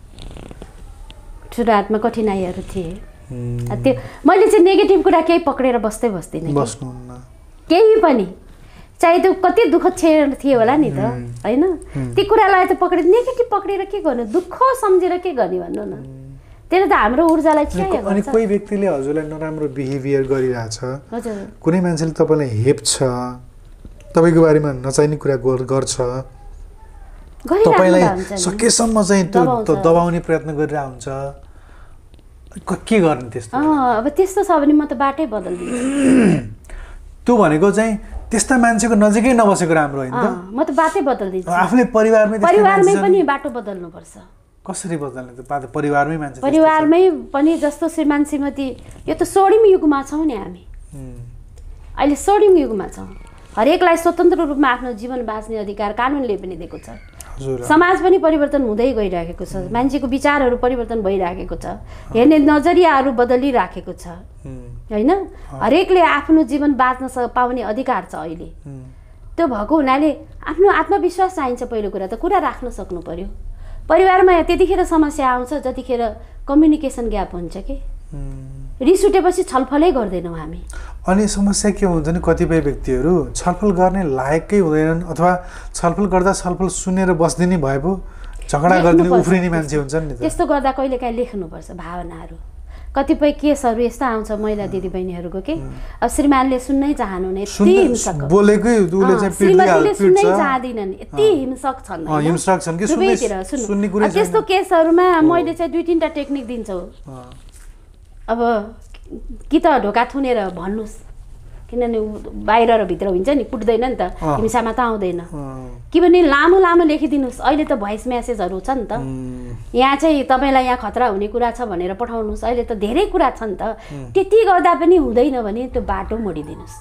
सुरुवातमा कठिनाइहरू थिए त्यो मैले चाहिँ नेगेटिभ कुरा केही पक्रेर बस्दै बस्दिनँ बस्नुहुन्न केही पनि चाहे त्यो कति दुःख थियो होला नि त होइन ती कुरालाई त पक्रेर नेगेटिभ पक्रेर के गर्नु दुःख सम्झेर के गर्ने भन्नु न त्यसले त हाम्रो ऊर्जालाई क्षय गर्छ। अनि कोही व्यक्तिले हजुरलाई नराम्रो बिहेभियर गरिरहेछ हजुर कुनै मान्छेले तपाईँलाई हेप्छ तपाईँको बारेमा नचाहिने कुरा गर्छ तपाईँलाई सकेसम्म चाहिँ त्यो दबाउने प्रयत्न गरिरहेको हुन्छ के गर्ने त्यस्तो अब त्यस्तो छ भने म त बाटै बदलिदिन्छु त्यो भनेको चाहिँ त्यस्ता मान्छेको नजिकै नबसेको राम्रो होइन त म त बाटै बदलिदिन्छु आफ्नै परिवारमै परिवारमै पनि बाटो बदल्नुपर्छ कसरी बदल्ने त परिवारमै मान्छे परिवारमै पनि जस्तो श्रीमान श्रीमती यो त स्वर्णिम युगमा छौँ नि हामी अहिले स्वर्णिम युगमा छौँ हरेकलाई स्वतन्त्र रूपमा आफ्नो जीवन बाँच्ने अधिकार कानुनले पनि दिएको छ समाज पनि परिवर्तन हुँदै गइराखेको छ मान्छेको विचारहरू परिवर्तन भइराखेको छ हेर्ने नजरियाहरू बदलिराखेको छ होइन हरेकले आफ्नो जीवन बाँच्न पाउने अधिकार छ अहिले त्यो भएको हुनाले आफ्नो आत्मविश्वास चाहिन्छ पहिलो कुरा त कुरा राख्न सक्नु पर्यो परिवारमा त्यतिखेर समस्या आउँछ जतिखेर कम्युनिकेसन ग्याप हुन्छ कि रिस उठेपछि छलफलै गर्दैनौँ हामी अनि समस्या के हुन्छ नि कतिपय व्यक्तिहरू छलफल गर्ने लायकै हुँदैनन् अथवा छलफल गर्दा छलफल सुनेर बस्दिने भए पो झगडा गरिदिने उफ्रिने मान्छे हुन्छन् नि त्यस्तो गर्दा कहिलेकाहीँ लेख्नुपर्छ भावनाहरू कतिपय केसहरू यस्तो आउँछ महिला दिदीबहिनीहरूको के अब श्रीमानले सुन्नै चाहनुहुन्न यति हिंसक बोलेकै उले चाहिँ श्रीमतीले सुन्नै चाहदिनन् यति हिंसक छन् हिंसक छन् कि सुन्ने कुरा त्यस्तो केसहरूमा मैले चाहिँ दुई तिनवटा टेक्निक दिन्छु अब कि त ढोका थुनेर भन्नुहोस् किनभने बाहिर र भित्र हुन्छ नि कुट्दैन नि त हिंसामा त आउँदैन कि भने लामो लामो लेखिदिनुहोस् अहिले त भोइस म्यासेजहरू छ नि त यहाँ चाहिँ तपाईँलाई यहाँ खतरा हुने कुरा छ भनेर पठाउनुहोस् अहिले त धेरै कुरा छ नि त त्यति गर्दा पनि हुँदैन भने त्यो बाटो मोडिदिनुहोस्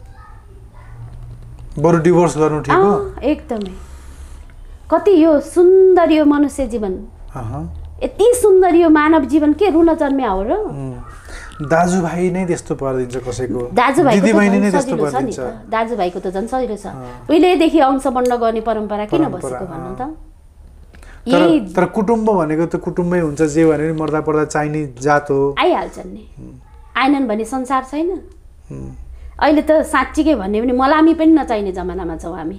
बरु डिभोर्स गर्नु ठिक हो एकदमै कति यो सुन्दर यो मनुष्य जीवन यति सुन्दर यो मानव जीवन के रुन जन्म्या हो र दाजुभाइ नै त्यस्तो पर्दिन्छ कसैको दाजुभाइको दाजुभाइको त झन् सजिलो छ उहिलेदेखि अंश बन्ड गर्ने परम्परा किन बसेको भन्नु त तर कुटुम्ब भनेको त कुटुम्बै हुन्छ जे भने पनि मर्दा पर्दा चाहिने जात हो आइहाल्छन् नि आएनन् भने संसार छैन अहिले त साँच्चीकै भन्ने भने मलामी पनि नचाहिने जमानामा छौँ हामी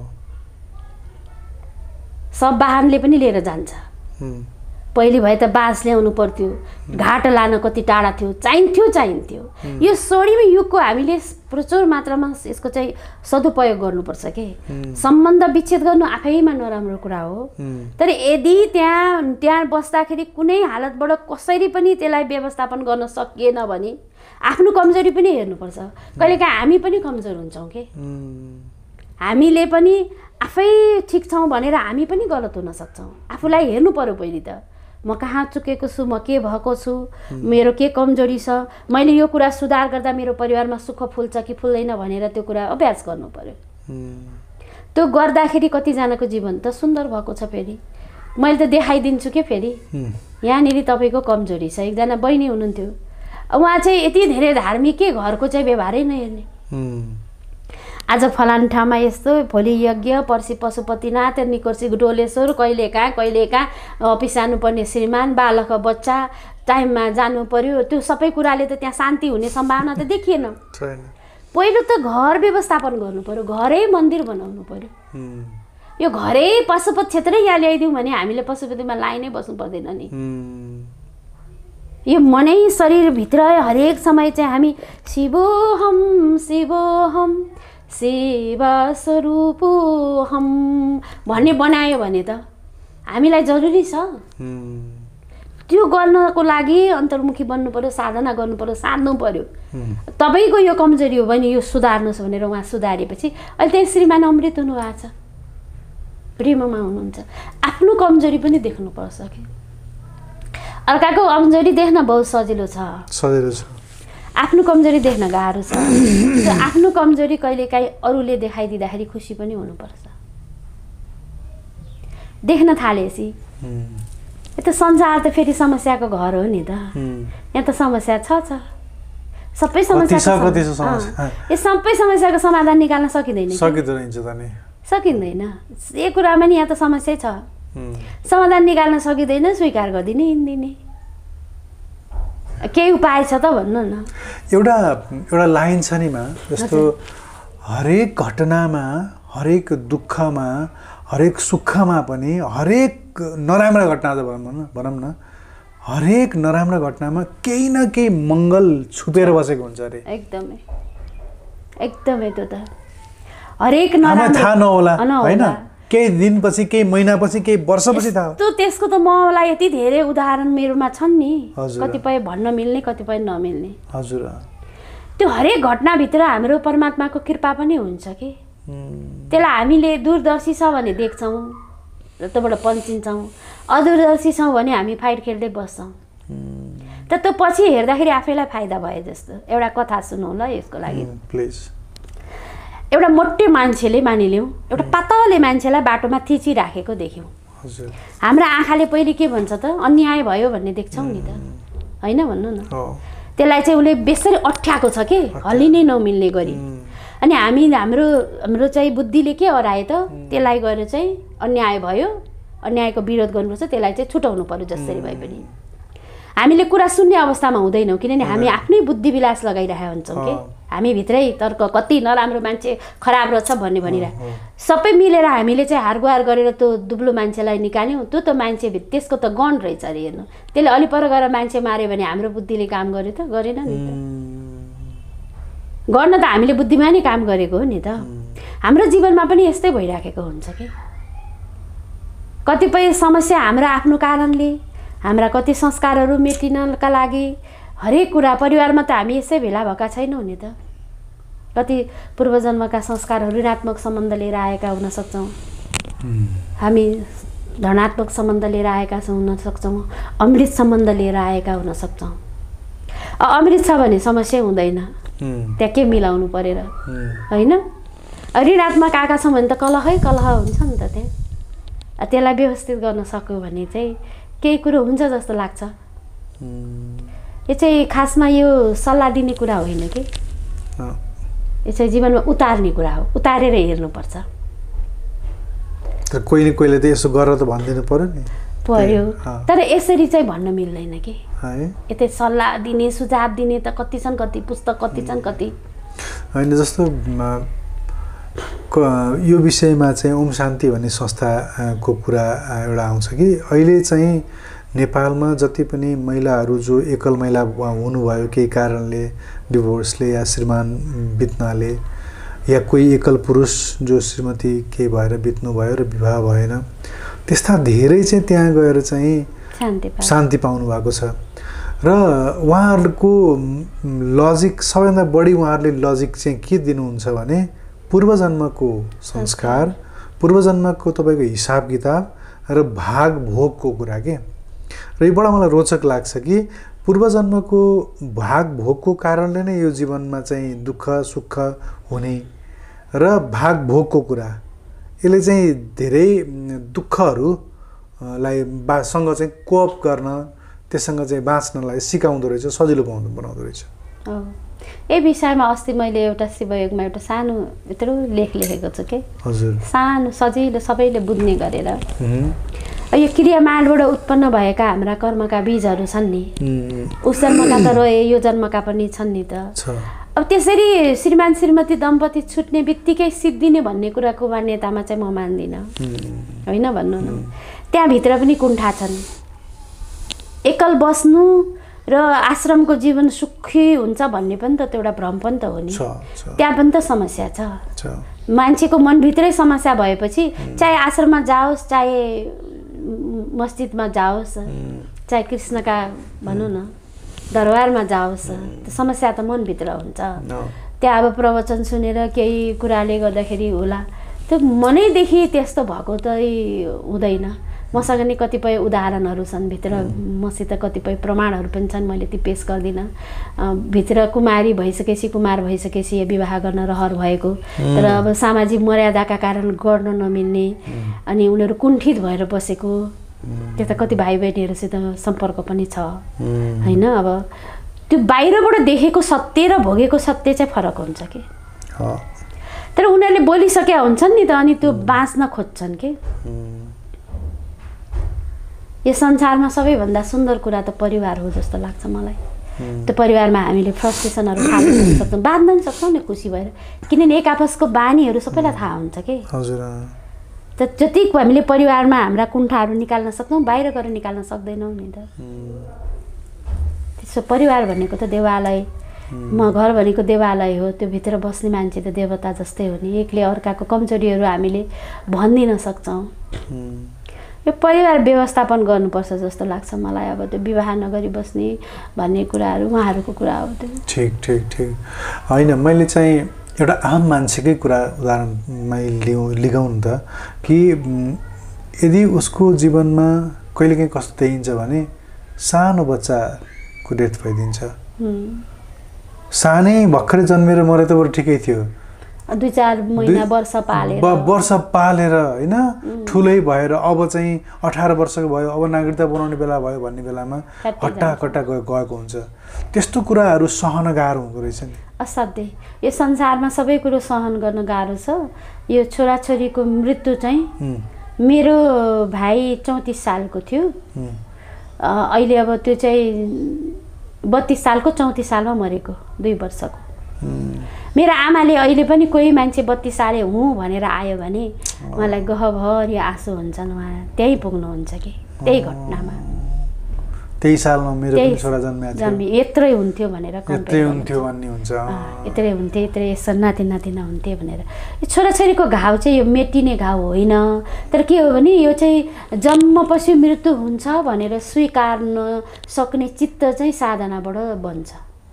सब वाहनले पनि लिएर जान्छ पहिले भए त बाँस ल्याउनु पर्थ्यो घाट लान कति टाढा थियो चाहिन्थ्यो चाहिन्थ्यो यो स्वर्णिम युगको हामीले प्रचुर मात्रामा यसको चाहिँ सदुपयोग गर्नुपर्छ के सम्बन्ध विच्छेद गर्नु आफैमा नराम्रो कुरा हो तर यदि त्यहाँ त्यहाँ बस्दाखेरि कुनै हालतबाट कसरी पनि त्यसलाई व्यवस्थापन गर्न सकिएन भने आफ्नो कमजोरी पनि हेर्नुपर्छ कहिलेकाहीँ हामी पनि कमजोर हुन्छौँ के हामीले पनि आफै ठिक छौँ भनेर हामी पनि गलत हुन सक्छौँ आफूलाई हेर्नु पर्यो पहिले त म कहाँ चुकेको छु म के भएको छु मेरो के कमजोरी छ मैले यो कुरा सुधार गर्दा मेरो परिवारमा सुख फुल्छ कि फुल्दैन भनेर त्यो कुरा अभ्यास गर्नु पर्यो त्यो गर्दाखेरि कतिजनाको जीवन त सुन्दर भएको छ फेरि मैले त देखाइदिन्छु के फेरि यहाँनिर तपाईँको कमजोरी छ एकजना बहिनी हुनुहुन्थ्यो उहाँ चाहिँ यति धेरै धार्मिक के घरको चाहिँ व्यवहारै नहेर्ने आज फलान ठाउँमा यस्तो भोलि यज्ञ पर्सि पशुपतिनाथ निकोर्सी डोलेश्वर कहिले कहाँ कहिले कहाँ अफिस जानुपर्ने श्रीमान बालक बच्चा टाइममा जानु पर्यो त्यो सबै कुराले त त्यहाँ शान्ति हुने सम्भावना त देखिएन पहिलो त घर व्यवस्थापन गर्नु पर्यो घरै मन्दिर बनाउनु पर्यो यो घरै पशुपति क्षेत्रै यहाँ ल्याइदिउँ भने हामीले पशुपतिमा लाइनै बस्नु पर्दैन नि यो मनै शरीरभित्र हरेक समय चाहिँ हामी शिवोहम शिवोहम शिव स्वरूपोहम भन्ने बनायो भने त हामीलाई जरुरी छ त्यो गर्नको लागि अन्तर्मुखी बन्नु पर्यो साधना गर्नु पर्यो साध्नु पर्यो तपाईँको यो कमजोरी हो भने यो सुधार्नुहोस् भनेर उहाँ सुधारेपछि अहिले त्यही श्रीमान अमृत हुनुभएको छ प्रेममा हुनुहुन्छ आफ्नो कमजोरी पनि देख्नुपर्छ कि अर्काको कमजोरी देख्न बहुत सजिलो छ सजिलो छ आफ्नो कमजोरी देख्न गाह्रो छ त्यो आफ्नो कमजोरी कहिलेकाहीँ अरूले देखाइदिँदाखेरि खुसी पनि हुनुपर्छ देख्न थालेपछि यो त संसार त फेरि समस्याको घर हो नि त यहाँ त समस्या छ छ सबै समस्याको यो सबै समस्याको समाधान निकाल्न सकिँदैन सकिँदैन सकिँदैन एक कुरामा नि यहाँ त समस्या छ समाधान निकाल्न सकिँदैन स्वीकार गरिदिने हिँड्दिने केही उपाय छ त भन्नु न। एउटा एउटा लाइन छ नि मा, जस्तो हरेक घटनामा, हरेक दुःखमा, हरेक सुखमा पनि, हरेक नराम्रा घटना त भनौँ न भनौँ न हरेक नराम्रा घटनामा केही न केही मङ्गल छुपेर बसेको हुन्छ अरे। एकदमै एकदमै त्यो त हरेक नराम्रो थाहा नहोला होइन, केही दिनपछि, केही महिनापछि, केही वर्षपछि थाहा। त्यो त्यसको त मलाई यति धेरै उदाहरण मेरोमा छन् नि, कतिपय भन्न मिल्ने कतिपय नमिल्ने। हजुर, त्यो हरेक घटनाभित्र हाम्रो परमात्माको कृपा पनि हुन्छ कि, त्यसलाई हामीले दूरदर्शी छ भने देख्छौँ र त्योबाट पन्चिन्छौँ, अदूरदर्शी छौँ भने हामी फाइट खेल्दै बस्छौँ। त त्यो पछि हेर्दाखेरि आफैलाई फाइदा भयो जस्तो। एउटा कथा सुनौ ल यसको लागि। प्लिज। एउटा मोटे मान्छेले मानिलिउँ एउटा पातले मान्छेलाई बाटोमा थिचिराखेको देख्यौँ। हजुर, हाम्रो आँखाले पहिले के भन्छ त, अन्याय भयो भन्ने देख्छौँ नि त, होइन भन्नु न। त्यसलाई चाहिँ उसले बेसरी अठ्याएको छ कि हल्लिनै नमिल्ने गरी। अनि हामी हाम्रो हाम्रो चाहिँ बुद्धिले के हरायो त, त्यसलाई गएर चाहिँ अन्याय भयो, अन्यायको विरोध गर्नुपर्छ, त्यसलाई चाहिँ छुटाउनु पर्यो जसरी भए पनि। हामीले कुरा सुन्ने अवस्थामा हुँदैनौँ, किनभने हामी आफ्नै बुद्धि विलास लगाइरहेका हुन्छौँ कि हामी भित्रै तर्क कति नराम्रो मान्छे खराब रहेछ भन्ने भनिरह सबै मिलेर हामीले चाहिँ हारगुहार गरेर त्यो दुब्लो मान्छेलाई निकाल्यौँ। त्यो त मान्छे त्यसको त गण रहेछ अरे, हेर्नु त्यसले अलिपर गएर मान्छे माऱ्यो भने हाम्रो बुद्धिले काम गर्यो त, गरेन नि त। गर्न त हामीले बुद्धिमानी काम गरेको हो नि त। हाम्रो जीवनमा पनि यस्तै भइराखेको हुन्छ कि कतिपय समस्या हाम्रो आफ्नो कारणले, हाम्रा कति संस्कारहरू मेटिनका लागि, हरेक कुरा परिवारमा त हामी यसै भेला भएका छैनौँ नि त। कति पूर्वजन्मका संस्कारहरू ऋणात्मक सम्बन्ध लिएर आएका हुन सक्छौँ, हामी धनात्मक सम्बन्ध लिएर आएका हुन सक्छौँ, अमृत सम्बन्ध लिएर आएका हुन सक्छौँ। अमृत छ भने समस्या हुँदैन, त्यहाँ के मिलाउनु परेर होइन। ऋणात्मक आएका छौँ भने त कलहै कलह हुन्छ नि त। त्यहाँ त्यसलाई व्यवस्थित गर्न सक्यो भने चाहिँ केही कुरो हुन्छ जस्तो लाग्छ। यो चाहिँ खासमा यो सल्लाह दिने कुरा होइन कि, यो चाहिँ जीवनमा उतार्ने कुरा हो, उतारेर हेर्नुपर्छ। तर कोही न कोहीले त यसो गर त भनिदिनु पर्यो नि, पर्यो। तर यसरी चाहिँ भन्न मिल्दैन कि, यतै सल्लाह दिने सुझाव दिने त कति छन्, कति पुस्तक कति छन्, कति होइन। जस्तो यो विषयमा चाहिँ ओम शान्ति भन्ने संस्थाको कुरा एउटा आउँछ कि अहिले चाहिँ नेपालमा जति पनि महिलाहरू जो एकल महिला हुनुभयो केही कारणले, डिभोर्सले या श्रीमान बित्नाले, या कोही एकल पुरुष जो श्रीमती केही भएर बित्नुभयो र विवाह भएन, त्यस्ता धेरै चाहिँ त्यहाँ गएर चाहिँ शान्ति पाउनु भएको छ। र उहाँहरूको लजिक सबैभन्दा बढी उहाँहरूले लजिक चाहिँ के दिनुहुन्छ भने पूर्वजन्मको संस्कार, पूर्वजन्मको तपाईँको हिसाब किताब र भाग भोगको कुरा के। र यो बडा मलाई रोचक लाग्छ कि पूर्वजन्मको भाग भोगको कारणले नै यो जीवनमा चाहिँ दुःख सुख हुने र भाग भोगको कुरा, यसले चाहिँ धेरै दुःखहरूलाई सँग चाहिँ कोअप गर्न, त्यससँग चाहिँ बाँच्नलाई सिकाउँदो रहेछ, सजिलो पाउँदो बनाउँदो रहेछ। यही विषयमा अस्ति मैले एउटा शिवयोगमा एउटा सानो यत्रो लेख लेखेको छु कि, हजुर, सानो सजिलो सबैले बुझ्ने गरेर। यो क्रियामालबाट उत्पन्न भएका हाम्रा कर्मका बीजहरू छन् नि, उस जन्मका त रहे, यो जन्मका पनि छन् नि त। अब त्यसरी श्रीमान श्रीमती दम्पति छुट्ने बित्तिकै सिद्धिने भन्ने कुराको मान्यतामा चाहिँ म मान्दिनँ, होइन भन्नु न। त्यहाँभित्र पनि कुण्ठा छन्। एकल बस्नु र आश्रमको जीवन सुखी हुन्छ भन्ने पनि त एउटा भ्रम पनि त हो नि, त्यहाँ पनि त समस्या छ। मान्छेको मनभित्रै समस्या भएपछि चाहे आश्रममा जाओस्, चाहे मस्जिदमा जाओस्, चाहे कृष्णका भनौँ न दरबारमा जाओस्, त्यो समस्या त मनभित्र हुन्छ। त्यहाँ अब प्रवचन सुनेर केही कुराले गर्दाखेरि होला, त्यो मनैदेखि त्यस्तो भएको त हुँदैन। मसँग नि कतिपय उदाहरणहरू छन् भित्र, मसित कतिपय प्रमाणहरू पनि छन्, मैले ती पेश गर्दिनँ। भित्र कुमारी भइसकेपछि, कुमार भइसकेपछि विवाह गर्न रहर भएको, तर अब सामाजिक मर्यादाका कारण गर्न नमिल्ने, अनि उनीहरू कुण्ठित भएर बसेको, त्यो त कति भाइ बहिनीहरूसित सम्पर्क पनि छ होइन। अब त्यो बाहिरबाट देखेको सत्य र भोगेको सत्य चाहिँ फरक हुन्छ कि, तर उनीहरूले बोलिसकेका हुन्छन् नि त, अनि त्यो बाँच्न खोज्छन् कि। यो संसारमा सबैभन्दा सुन्दर कुरा त परिवार हो जस्तो लाग्छ मलाई। त्यो परिवारमा हामीले फ्रस्ट्रेसनहरू थाल्न सक्छौँ, बाँध्न पनि सक्छौँ नि खुसी भएर, किनभने एक आपसको बानीहरू सबैलाई थाहा हुन्छ कि। हजुर। त जति हामीले परिवारमा हाम्रा कुण्ठाहरू निकाल्न सक्छौँ बाहिर गएर निकाल्न सक्दैनौँ नि त। त्यसो परिवार भनेको त देवालय, म घर भनेको देवालय हो, त्यो भित्र बस्ने मान्छे त देवता जस्तै हो नि। एकले अर्काको कमजोरीहरू हामीले भनिदिन सक्छौँ। यो परिवार व्यवस्थापन गर्नुपर्छ जस्तो लाग्छ मलाई। अब त्यो विवाह नगरी बस्ने भन्ने कुराहरू उहाँहरूको कुरा हो त्यो। ठिक ठिक ठिक होइन, मैले चाहिँ एउटा आम मान्छेकै कुरा उदाहरणमा लिउँ लिगाउँ नि त कि यदि उसको जीवनमा कहिलेकाहीँ कस्तो देखिन्छ भने सानो बच्चाको डेथ भइदिन्छ। सानै भर्खरै जन्मेर मरे त बरु ठिकै थियो, दुई चार महिना वर्ष पालेर वर्ष पालेर होइन ठुलै भएर अब चाहिँ अठार वर्षको भयो, अब नागरिकता बनाउने बेला भयो भन्ने बेलामा हट्टा कट्टा गएको हुन्छ। त्यस्तो कुराहरू सहन गाह्रो हुँदो रहेछ नि। असाध्यै यो संसारमा सबै कुरो सहन गर्न गाह्रो छ। यो छोराछोरीको मृत्यु चाहिँ मेरो भाइ चौतिस सालको थियो, अहिले अब त्यो चाहिँ बत्तिस सालको चौतिस सालमा मरेको, दुई वर्षको। मेरो आमाले अहिले पनि कोही मान्छे बत्तिस साले हुँ भनेर आयो भने उहाँलाई गहभरि आँसु हुन्छन्, उहाँ त्यहीँ पुग्नुहुन्छ कि त्यही घटनामा। त्यही सालमा मेरो पनि छोरा जन्मेको थियो, जन्मे यत्रै हुन्थ्यो भनेर यत्रै हुन्थ्यो भन्ने हुन्छ, यत्रै हुन्थ्यो यत्रै यसो नाति नातिना हुन्थे भनेर। यो छोराछोरीको घाउ चाहिँ यो मेटिने घाउ होइन, तर के हो भने यो चाहिँ जन्मपछि मृत्यु हुन्छ भनेर स्वीकार्न सक्ने चित्त चाहिँ साधनाबाट बन्छ।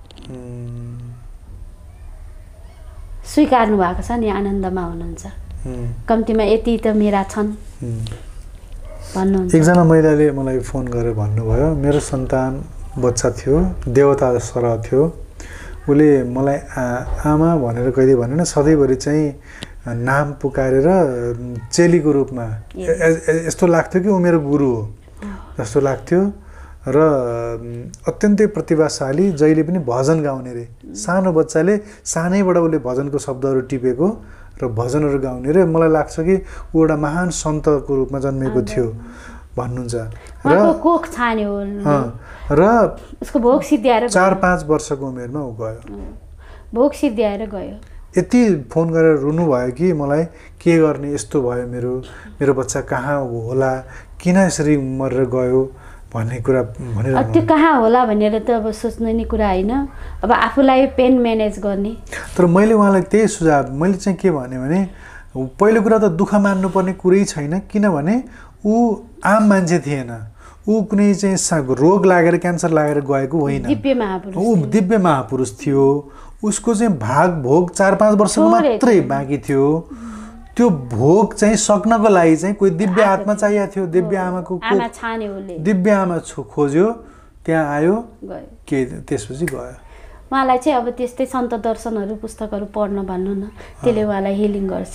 स्वीकार्नु भएको छ नि, आनन्दमा हुनुहुन्छ। कम्तीमा यति त मेरा छन् भन्नुहुन्छ। एकजना महिलाले मलाई फोन गरेर भन्नुभयो, मेरो सन्तान बच्चा थियो, देवता सरह थियो, उसले मलाई आमा भनेर कहिले भनेन, सधैँभरि चाहिँ नाम पुकारेर चेलीको रूपमा यस्तो लाग्थ्यो कि ऊ मेरो गुरु हो जस्तो लाग्थ्यो र अत्यन्तै प्रतिभाशाली, जहिले पनि भजन गाउने रे। सानो बच्चाले सानैबाट उसले भजनको शब्दहरू टिपेको र भजनहरू गाउने रे। मलाई लाग्छ कि ऊ एउटा महान सन्तको रूपमा जन्मेको थियो भन्नुहुन्छ। र कोख छान्यो र उसको भोग सिद्ध्याएर चार पाँच वर्षको उमेरमा ऊ गयो, भोग सिद्ध्याएर गयो। यति फोन गरेर रुनु भयो कि मलाई के गर्ने, यस्तो भयो मेरो मेरो बच्चा कहाँ होला, किन यसरी मरेर गयो भन्ने कुरा भनेर। त्यो कहाँ होला भनेर त अब सोच्ने नि कुरा होइन, अब आफूलाई पेन म्यानेज गर्ने। तर मैले उहाँलाई त्यही सुझाव, मैले चाहिँ के भने भने पहिलो कुरा त दुःख मान्नुपर्ने कुरै छैन, किनभने ऊ आम मान्छे थिएन, ऊ कुनै चाहिँ रोग लागेर क्यान्सर लागेर गएको होइन, दिव्य महापुरुष, ऊ दिव्य महापुरुष थियो। उसको चाहिँ भाग भोग चार पाँच वर्षको मात्रै बाँकी थियो। त्यो भोग चाहिँ सक्नको लागि चाहिँ कोही दिव्य आत्मा चाहिएको थियो, दिव्य आमाको दिव्य आमा खोज्यो, त्यहाँ आयो, के त्यसपछि गयो। उहाँलाई चाहिँ अब त्यस्तै सन्त दर्शनहरू पुस्तकहरू पढ्न भन्नु न, त्यसले उहाँलाई हिलिङ गर्छ।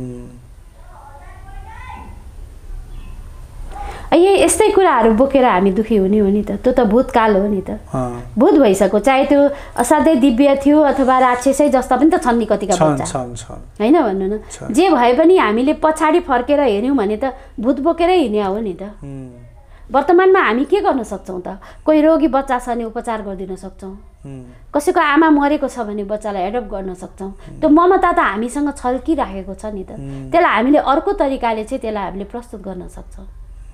यही यस्तै कुराहरू बोकेर हामी दुखी हुने हो नि त, त्यो त भूतकाल हो नि त, भूत भइसक्यो। चाहे त्यो असाध्यै दिव्य थियो अथवा राक्षसै जस्ता पनि त छन् नि कतिका बच्चा, होइन भन्नु न। जे भए पनि हामीले पछाडि फर्केर हेऱ्यौँ भने त भूत बोकेरै हिँड्या हो नि त। वर्तमानमा हामी के गर्न सक्छौँ त? कोही रोगी बच्चा छ भने उपचार गरिदिन सक्छौँ, कसैको आमा मरेको छ भने बच्चालाई एडप्ट गर्न सक्छौँ। त्यो ममता त हामीसँग छल्किराखेको छ नि त, त्यसलाई हामीले अर्को तरिकाले चाहिँ त्यसलाई हामीले प्रस्तुत गर्न सक्छौँ।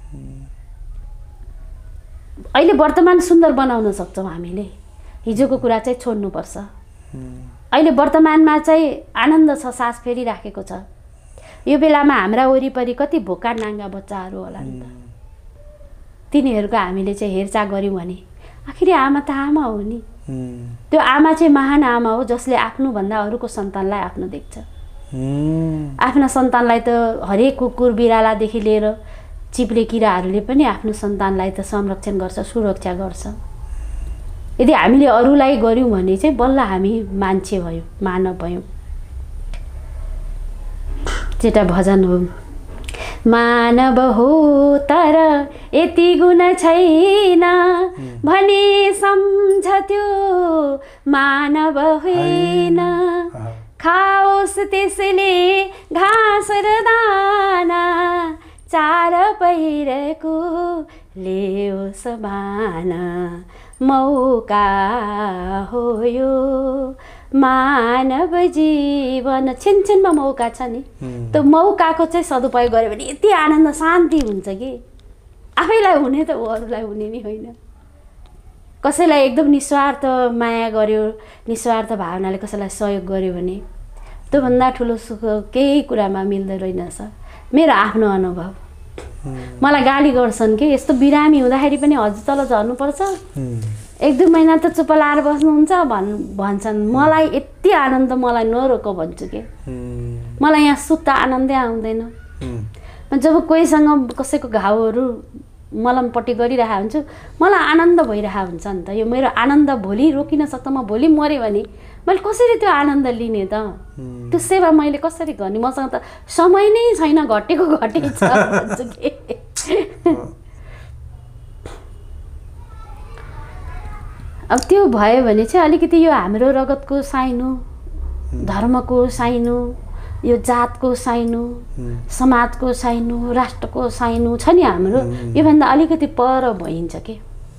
अहिले वर्तमान सुन्दर बनाउन सक्छौँ हामीले, हिजोको कुरा चाहिँ छोड्नुपर्छ। अहिले वर्तमानमा चाहिँ आनन्द छ, सास फेरिराखेको छ। यो बेलामा हाम्रा वरिपरि कति भोका नाङ्गा बच्चाहरू होला नि त, तिनीहरूको हामीले चाहिँ हेरचाह गऱ्यौँ भने आखिरी आमा त आमा हो नि। त्यो आमा चाहिँ महान आमा हो जसले आफ्नोभन्दा अरूको सन्तानलाई आफ्नो देख्छ। आफ्ना सन्तानलाई त हरेक कुकुर बिरालादेखि लिएर चिप्ले किराहरूले पनि आफ्नो सन्तानलाई त संरक्षण गर्छ, सुरक्षा गर्छ। यदि हामीले अरूलाई गऱ्यौँ भने चाहिँ बल्ल हामी मान्छे भयौँ, मानव भयौँ। जेटा भजन हो, मानव हो तर यति गुण छैन भने सम्झ्यो मानव होइन। खाओस् त्यसले घाँस र दाना, चार पहिरको ल्यायो समान मौका हो यो मानव जीवन छिनछिनमा मौका छ नि त्यो मौकाको चाहिँ सदुपयोग गर्यो भने यति आनन्द शान्ति हुन्छ कि आफैलाई हुने त हो अरूलाई हुने नि होइन। कसैलाई एकदम निस्वार्थ माया गर्यो निस्वार्थ भावनाले कसैलाई सहयोग गर्यो भने त्योभन्दा ठुलो सुख केही कुरामा मिल्दो रहेनछ। मेरो आफ्नो अनुभव मलाई गाली गर्छन् कि यस्तो बिरामी हुँदाखेरि पनि हजुर तल झर्नुपर्छ एक दुई महिना त चुप लाएर बस्नुहुन्छ भन् भन्छन्। मलाई यति आनन्द मलाई नरोक भन्छु कि मलाई यहाँ सुत्त आनन्दै आउँदैन। जब कोहीसँग कसैको घाउहरू मलमपट्टि गरिरहेको हुन्छु मलाई आनन्द भइरहेको हुन्छ नि त। यो मेरो आनन्द भोलि रोकिन सक्छ म भोलि मरेँ भने मैले कसरी त्यो आनन्द लिने त त्यो सेवा मैले कसरी गर्ने मसँग त समय नै छैन घटेको घटेछ भन्छु कि। अब त्यो भयो भने चाहिँ अलिकति यो हाम्रो रगतको साइनो धर्मको साइनो यो जातको साइनो समाजको साइनो राष्ट्रको साइनो छ नि हाम्रो योभन्दा अलिकति पर भइन्छ कि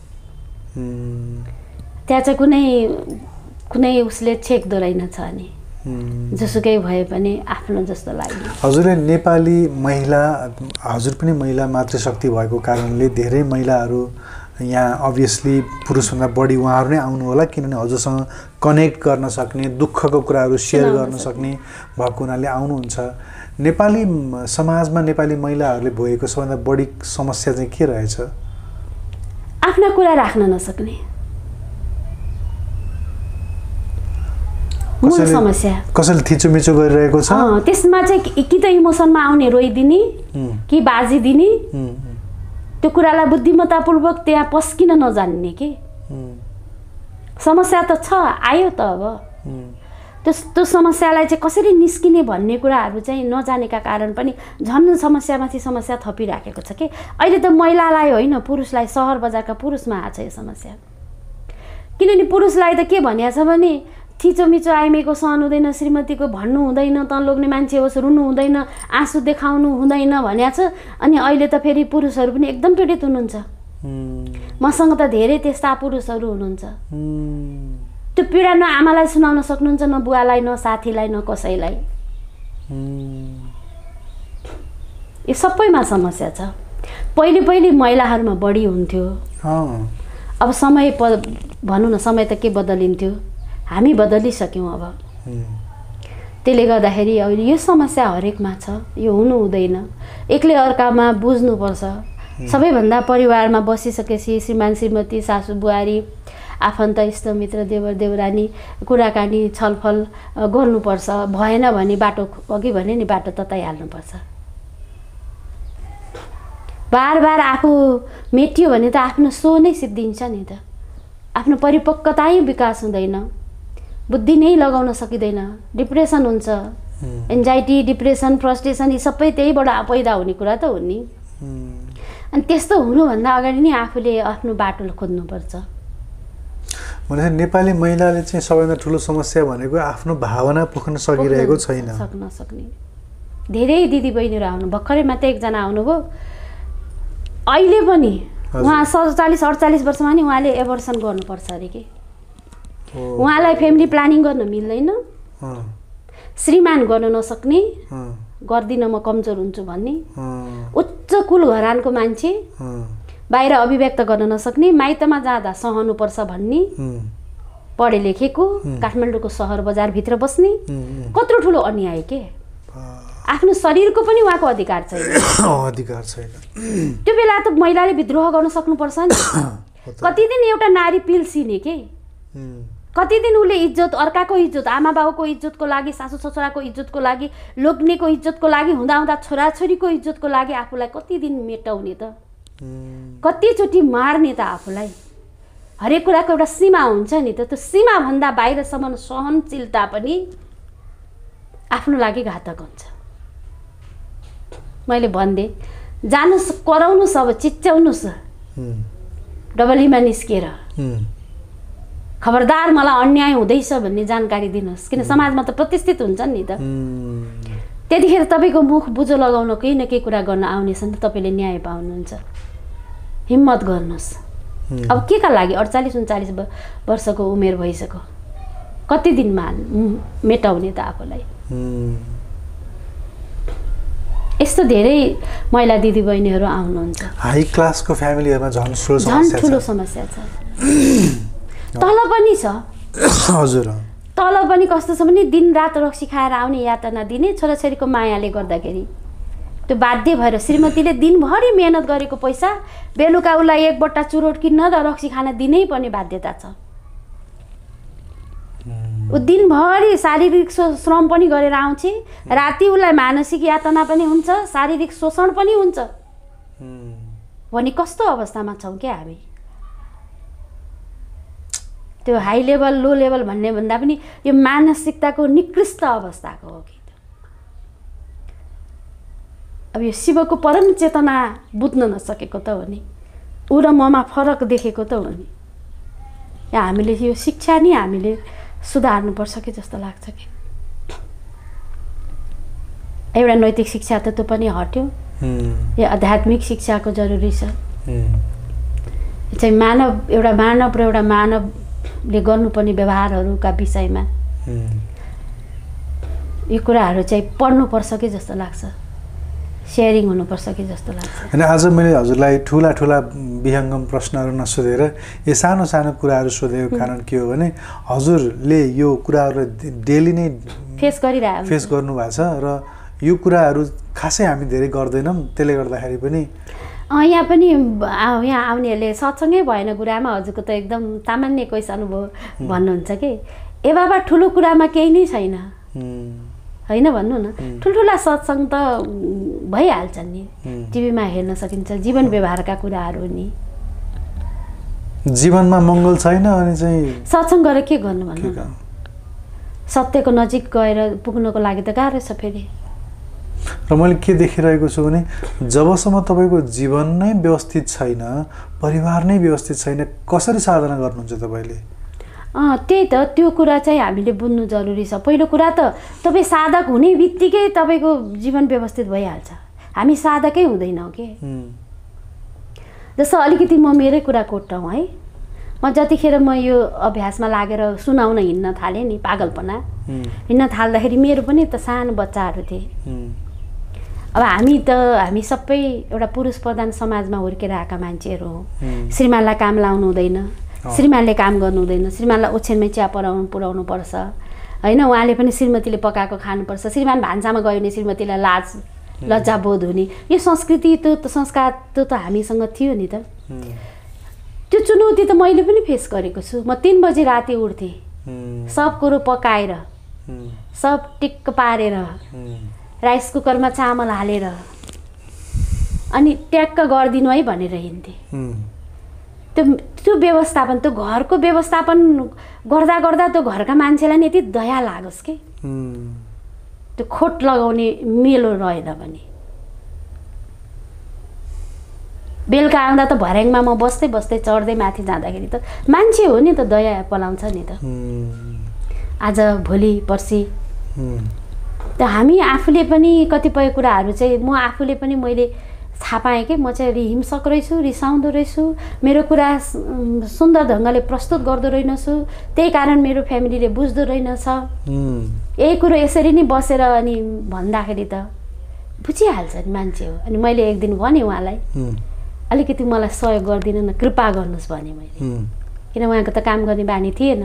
त्यहाँ चाहिँ कुनै कुनै उसले छेक्दो रहेनछ नि जसुकै भए पनि आफ्नो जस्तो लाग्यो। हजुरले नेपाली महिला हजुर पनि महिला मातृशक्ति भएको कारणले धेरै महिलाहरू यहाँ अभियसली पुरुषभन्दा बढी उहाँहरू नै आउनु होला किनभने हजुरसँग कनेक्ट गर्न सक्ने दुःखको कुराहरू सेयर गर्न सक्ने भएको हुनाले आउनुहुन्छ। नेपाली समाजमा नेपाली महिलाहरूले भोगेको सबभन्दा बढी समस्या चाहिँ के रहेछ? आफ्ना कुरा राख्न नसक्ने मूल समस्या। कसैले थिचोमिचो गरिरहेको छ त्यसमा चाहिँ कि त इमोसनमा आउने रोइदिने कि बाजिदिने त्यो कुरालाई बुद्धिमत्तापूर्वक त्यहाँ पस्किन नजान्ने कि समस्या त छ आयो त अब त्यो त्यो समस्यालाई चाहिँ कसरी निस्किने भन्ने कुराहरू चाहिँ नजानेका कारण पनि झन् समस्यामाथि समस्या थपिराखेको छ कि अहिले त महिलालाई होइन पुरुषलाई सहर बजारका पुरुषमा आएको छ यो समस्या। किनभने पुरुषलाई त के भनिएको छ भने थिचोमिचो आइमेको सहन हुँदैन श्रीमतीको भन्नु हुँदैन त लोग्ने मान्छे होस् रुनु हुँदैन आँसु देखाउनु हुँदैन भनिएको छ। अनि अहिले त फेरि पुरुषहरू पनि एकदम पीडित हुनुहुन्छ मसँग त धेरै त्यस्ता पुरुषहरू हुनुहुन्छ त्यो पीडा न आमालाई सुनाउन सक्नुहुन्छ न बुवालाई न साथीलाई न कसैलाई यो सबैमा समस्या छ। पहिले पहिले महिलाहरूमा बढी हुन्थ्यो अब समय भनौँ न समय त के बदलिन्थ्यो हामी बदलिसक्यौँ अब त्यसले गर्दाखेरि अहिले यो समस्या हरेकमा छ यो हुनु हुँदैन एकले अर्कामा बुझ्नुपर्छ। सबैभन्दा परिवारमा बसिसकेपछि श्रीमान श्रीमती सासू बुहारी आफन्त इष्टमित्र देवर देवरानी कुराकानी छलफल गर्नुपर्छ भएन भने बाटो अघि भने नि बाटो तताइहाल्नुपर्छ। बार बार आफू मेटियो भने त आफ्नो सो नै सिद्धिन्छ नि त आफ्नो परिपक्वता विकास हुँदैन बुद्धि नै लगाउन सकिँदैन डिप्रेसन हुन्छ एन्जाइटी डिप्रेसन फ्रस्ट्रेसन यी सबै त्यहीबाट पैदा हुने कुरा त हो नि। अनि त्यस्तो हुनुभन्दा अगाडि नै आफूले आफ्नो बाटो खोज्नुपर्छ। भने नेपाली महिलाले चाहिँ सबैभन्दा ठुलो समस्या भनेको आफ्नो भावना पोख्न सकिरहेको छैन सक्न सक्ने धेरै दिदी बहिनीहरू आउनु भर्खरै मात्रै एकजना आउनुभयो अहिले पनि उहाँ सडचालिस अडचालिस वर्षमा नि उहाँले एबर्सन गर्नुपर्छ अरे कि उहाँलाई फ्यामिली प्लानिङ गर्न मिल्दैन श्रीमान गर्न नसक्ने गर्दिन म कमजोर हुन्छु भन्ने उच्च कुल घरानको मान्छे बाहिर अभिव्यक्त गर्न नसक्ने माइतमा जाँदा सहनुपर्छ भन्ने पढे लेखेको काठमाडौँको सहर बजारभित्र बस्ने कत्रो ठुलो अन्याय के आफ्नो शरीरको पनि उहाँको अधिकार छैन अधिकार छैन। त्यो बेला त महिलाले विद्रोह गर्न सक्नुपर्छ नि कति दिन एउटा नारी पिल्सिने के कति दिन उसले इज्जत अर्काको इज्जत आमा बाउको इज्जतको लागि सासू ससुराको इज्जतको लागि लोग्नेको इज्जतको लागि हुँदा हुँदा छोराछोरीको इज्जतको लागि आफूलाई कति दिन मेटाउने त कतिचोटि मार्ने त आफूलाई हरेक कुराको एउटा सीमा हुन्छ नि त त्यो सीमाभन्दा बाहिरसम्म सहनशीलता पनि आफ्नो लागि घातक हुन्छ। मैले भन्दै जानुस् कराउनुस् अब चिच्याउनुस् डबलीमा निस्केर खबरदार मलाई अन्याय हुँदैछ भन्ने जानकारी दिनुहोस् किन समाजमा त प्रतिष्ठित हुन्छ नि त त्यतिखेर तपाईँको मुख बुझो लगाउन केही न केही कुरा गर्न आउनेछ नि त तपाईँले न्याय पाउनुहुन्छ। हिम्मत गर्नुहोस्। अब के का लागि अडचालिस उन्चालिस वर्षको उमेर भइसक्यो, कति दिनमा मेटाउने त आफूलाई। यस्तो धेरै महिला दिदीबहिनीहरू आउनुहुन्छ। हाई क्लासको फ्यामिलीहरुमा झन् ठुलो समस्या छ। झन् ठुलो समस्या छ। तल पनि छ। हजुर। तल पनि कस्तो छ भने दिनरात रक्सी खाएर आउने यातना दिने छोराछोरीको मायाले गर्दाखेरि त्यो बाध्य भएर श्रीमतीले दिनभरि मेहनत गरेको पैसा बेलुका उसलाई एक बट्टा चुरोट किन्न र रक्सी खान दिनै पर्ने बाध्यता छ। ऊ दिनभरि शारीरिक श्रम पनि गरेर आउँछ, राति उसलाई मानसिक यातना पनि हुन्छ, शारीरिक शोषण पनि हुन्छ भने कस्तो अवस्थामा छौँ क्या हामी। त्यो हाई लेभल लो लेभल भन्ने भन्दा पनि यो मानसिकताको निकृष्ट अवस्थाको हो कि। अब यो शिवको परम चेतना बुझ्न नसकेको त हो नि, ऊ र ममा फरक देखेको त हो नि। यहाँ हामीले यो शिक्षा नि हामीले सुधार्नुपर्छ कि जस्तो लाग्छ कि। एउटा नैतिक शिक्षा त त्यो पनि हट्यो, यो आध्यात्मिक शिक्षाको जरुरी छ। चाहिँ मानव एउटा मानव र एउटा मानवले गर्नुपर्ने व्यवहारहरूका विषयमा यो कुराहरू चाहिँ पढ्नुपर्छ कि जस्तो लाग्छ, सेयरिङ हुनुपर्छ कि जस्तो लाग्छ। होइन, आज मैले हजुरलाई ठुला ठुला विहङ्गम प्रश्नहरू नसोधेर यो सानो सानो कुराहरू सोधेको कारण के हो भने हजुरले यो कुराहरू डेली नै फेस गरिरहेको फेस गर्नुभएको छ र यो कुराहरू खासै हामी धेरै गर्दैनौँ। त्यसले गर्दाखेरि पनि यहाँ पनि यहाँ आउनेहरूले सत्सँगै भएन गुरुआमा हजुरको त एकदम सामान्य कोही अनुभव भन्नुहुन्छ कि ए बाबा ठुलो कुरामा केही नै छैन होइन भन्नु न। ठुल्ठुला सत्सङ्ग त भइहाल्छन् नि, टिभीमा हेर्न सकिन्छ, जीवन व्यवहारका कुराहरू नि। जीवनमा मङ्गल छैन अनि चाहिँ सत्सङ्ग गरेर के गर्नु भन्नु न। सत्यको नजिक गएर पुग्नको लागि त गाह्रो छ फेरि। र मैले के देखिरहेको छु भने जबसम्म तपाईँको जीवन नै व्यवस्थित छैन, परिवार नै व्यवस्थित छैन, कसरी साधना गर्नुहुन्छ तपाईँले? अँ त्यही त, त्यो कुरा चाहिँ हामीले बुझ्नु जरुरी छ। पहिलो कुरा त तपाईँ साधक हुने बित्तिकै तपाईँको जीवन व्यवस्थित भइहाल्छ। हामी साधकै हुँदैनौँ के। जस्तो अलिकति म मेरै कुरा कोट्टाउँ है, म जतिखेर म यो अभ्यासमा लागेर सुनाउन हिँड्न थालेँ नि, पागलपना हिँड्न थाल्दाखेरि मेरो पनि त सानो बच्चाहरू थिए। अब हामी त हामी सबै एउटा पुरुष प्रधान समाजमा हुर्केर आएका मान्छेहरू हौँ। श्रीमानलाई काम लाउनु हुँदैन, श्रीमानले काम गर्नु हुँदैन, श्रीमानलाई ओछ्यानमै चिया पुऱ्याउनु पुऱ्याउनु पर्छ होइन। उहाँले पनि श्रीमतीले पकाएको खानुपर्छ। श्रीमान भान्सामा गयो भने श्रीमतीलाई लाज लज्जा बोध हुने, यो संस्कृति त्यो त संस्कार त्यो त हामीसँग थियो नि त। त्यो चुनौती त मैले पनि फेस गरेको छु। म तीन बजी राति उठ्थेँ, सब कुरो पकाएर सब टिक्क पारेर राइस कुकरमा चामल हालेर अनि ट्याक्क गरिदिनु है भनेर हिँड्थेँ। त्यो त्यो व्यवस्थापन, त्यो घरको व्यवस्थापन गर्दा गर्दा त्यो घरका मान्छेलाई नि यति दया लागोस् कि त्यो खोट लगाउने मेलो रहेन भने। बेलुका आउँदा त भर्याङमा म बस्दै बस्दै चढ्दै माथि जाँदाखेरि त मान्छे हो नि त, दया पलाउँछ नि त। आज भोलि पर्सि त हामी आफूले पनि कतिपय कुराहरू चाहिँ म आफूले पनि मैले थाहा पाएँ कि म चाहिँ हिंसक रहेछु, रिसाउँदो रहेछु, मेरो कुरा सुन्दर ढङ्गले प्रस्तुत गर्दो रहेनछु, त्यही कारण मेरो फ्यामिलीले बुझ्दो रहेनछ। यही कुरो यसरी नै बसेर अनि भन्दाखेरि त बुझिहाल्छ नि मान्छे हो। अनि मैले एक दिन भने उहाँलाई अलिकति मलाई सहयोग गरिदिनु न, कृपा गर्नुहोस् भने मैले, किन उहाँको त काम गर्ने बानी थिएन।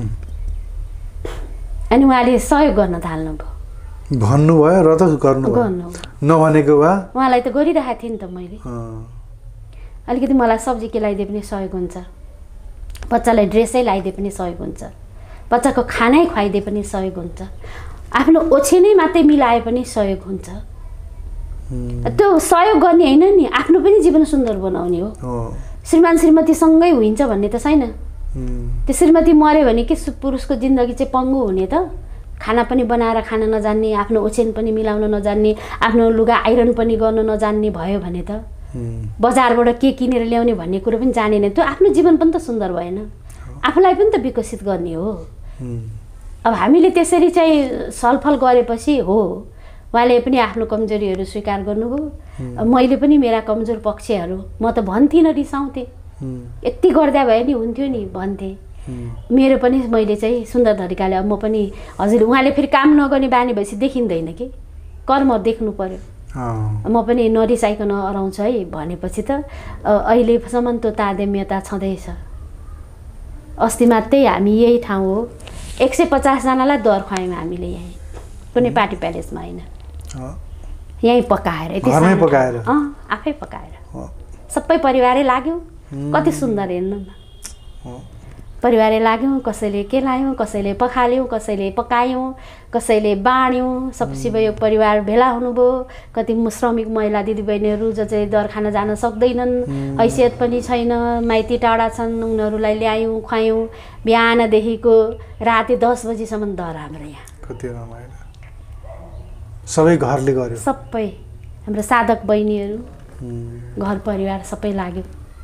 अनि उहाँले सहयोग गर्न थाल्नुभयो। भन्नुभयो र त गर्नु नभनेको भए उहाँलाई त गरिरहेको थिएँ नि त मैले। अलिकति मलाई सब्जी केलाइदिए पनि सहयोग हुन्छ, बच्चालाई ड्रेसै लगाइदिए पनि सहयोग हुन्छ, बच्चाको खानै खुवाइदिए पनि सहयोग हुन्छ, आफ्नो ओछ्यानै मात्रै मिलाए पनि सहयोग हुन्छ। त्यो सहयोग गर्ने होइन नि, आफ्नो पनि जीवन सुन्दर बनाउने हो। श्रीमान श्रीमतीसँगै हुन्छ भन्ने त छैन। त्यो श्रीमती मऱ्यो भने के पुरुषको जिन्दगी चाहिँ पङ्गु हुने त? खाना पनि बनाएर खान नजान्ने, आफ्नो ओछ्यान पनि मिलाउन नजान्ने, आफ्नो लुगा आइरन पनि गर्न नजान्ने भयो भने त बजारबाट के किनेर ल्याउने भन्ने कुरो पनि जानेन। त्यो आफ्नो जीवन पनि त सुन्दर भएन, आफूलाई पनि त विकसित गर्ने हो। अब हामीले त्यसरी चाहिँ छलफल गरेपछि हो उहाँले पनि आफ्नो कमजोरीहरू स्वीकार गर्नुभयो, मैले पनि मेरा कमजोर पक्षहरू म त भन्थिनँ, रिसाउँथेँ, यति गर्दा भयो नि हुन्थ्यो नि भन्थेँ। मेरो पनि मैले चाहिँ सुन्दर धरिकाले म पनि हजुर उहाँले फेरि काम नगर्ने बानी भएपछि देखिँदैन कि कर्म देख्नु पर्यो, म पनि नरिसाइकन अराउँछु है भनेपछि त अहिलेसम्म त्यो तारतम्यता छँदैछ। अस्ति मात्रै हामी यही ठाउँ हो एक सय पचासजनालाई दर खुवायौँ हामीले, यहीँ कुनै पार्टी प्यालेसमा होइन, यहीँ पकाएर यति पकाएर अँ आफै पकाएर सबै परिवारै लाग्यो। कति सुन्दर हेर्नु न, परिवारै लाग्यौँ, कसैले के लायौँ, कसैले पखाल्यौँ, कसैले पकायौँ, कसैले बाँड्यौँ, सब शिवयोग परिवार भेला हुनुभयो। कति श्रमिक महिला दिदीबहिनीहरू जो चाहिँ दर खान जान सक्दैनन्, हैसियत पनि छैन, माइती टाढा छन्, उनीहरूलाई ल्यायौँ खुवायौँ। बिहानदेखिको राति दस बजीसम्म दर हाम्रो यहाँ। कति रमाइलो, सबै घरले गर्यो, सबै हाम्रो साधक बहिनीहरू घर परिवार सबै लाग्यो।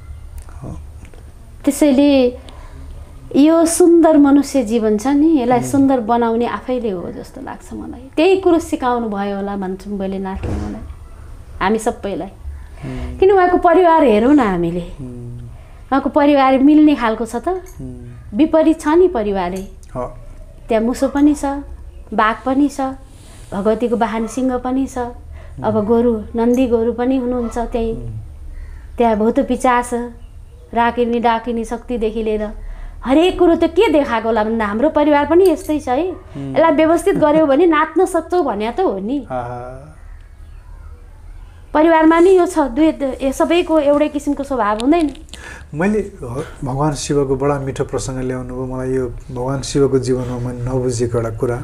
त्यसैले यो सुन्दर मनुष्य जीवन छ नि, यसलाई सुन्दर बनाउने आफैले हो जस्तो लाग्छ मलाई। त्यही कुरो सिकाउनु भयो होला भन्छु भोलेनाथले मलाई, हामी सबैलाई। किन उहाँको परिवार हेरौँ न हामीले, उहाँको परिवार मिल्ने खालको छ त, विपरीत छ नि परिवारै। त्यहाँ मुसो पनि छ, बाघ पनि छ, भगवतीको वाहन सिंह पनि छ, अब गोरु नन्दी गोरु पनि हुनुहुन्छ त्यही। त्यहाँ भूत पिचास राकिनी डाकिनी शक्तिदेखि लिएर हरेक कुरो त के देखाएको होला भन्दा हाम्रो परिवार पनि यस्तै छ है। यसलाई व्यवस्थित गर्यौ भने नाच्न सक्छौ भन्या त हो नि। परिवारमा नि यो छ, दुई सबैको एउटै किसिमको स्वभाव हुँदैन। मैले भगवान शिवको बडा मिठो प्रसङ्ग ल्याउनु भयो। मलाई यो भगवान शिवको जीवनमा मैले नबुझेको एउटा कुरा,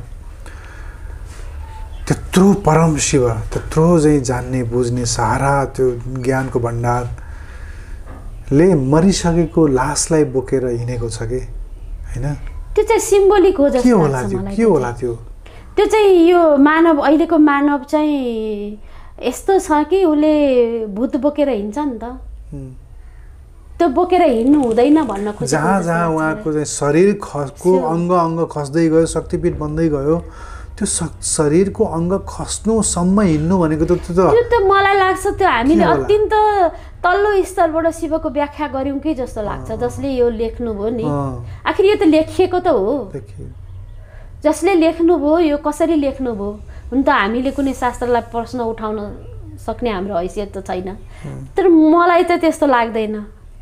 त्यत्रो परम शिव, त्यत्रो चाहिँ जान्ने बुझ्ने सहारा, त्यो ज्ञानको भण्डारले मरिसकेको लासलाई बोकेर हिँडेको छ कि हैन? त्यो चाहिँ सिम्बोलिक हो जस्तो लाग्छ मलाई। के होला त्यो? त्यो चाहिँ यो मानव, अहिलेको मानव चाहिँ यस्तो छ कि उसले भूत बोकेर हिँड्छ नि त, त्यो बोकेर हिँड्नु हुँदैन भन्न खोजेको। जहाँ जहाँ उहाँको चाहिँ शरीर खसको अङ्ग अङ्ग खस्दै गयो, शक्तिपीठ बन्दै गयो, त्यो शरीरको अङ्ग खस्नुसम्म हिँड्नु भनेको त त्यो त मलाई लाग्छ त्यो हामीले अत्यन्त तल्लो स्तरबाट शिवको व्याख्या गऱ्यौँ कि जस्तो लाग्छ। जसले यो लेख्नुभयो नि, आखिर यो त लेखिएको त हो, जसले लेख्नुभयो यो कसरी लेख्नुभयो। हुन त हामीले कुनै शास्त्रलाई प्रश्न उठाउन सक्ने हाम्रो हैसियत त छैन, तर मलाई त त्यस्तो लाग्दैन।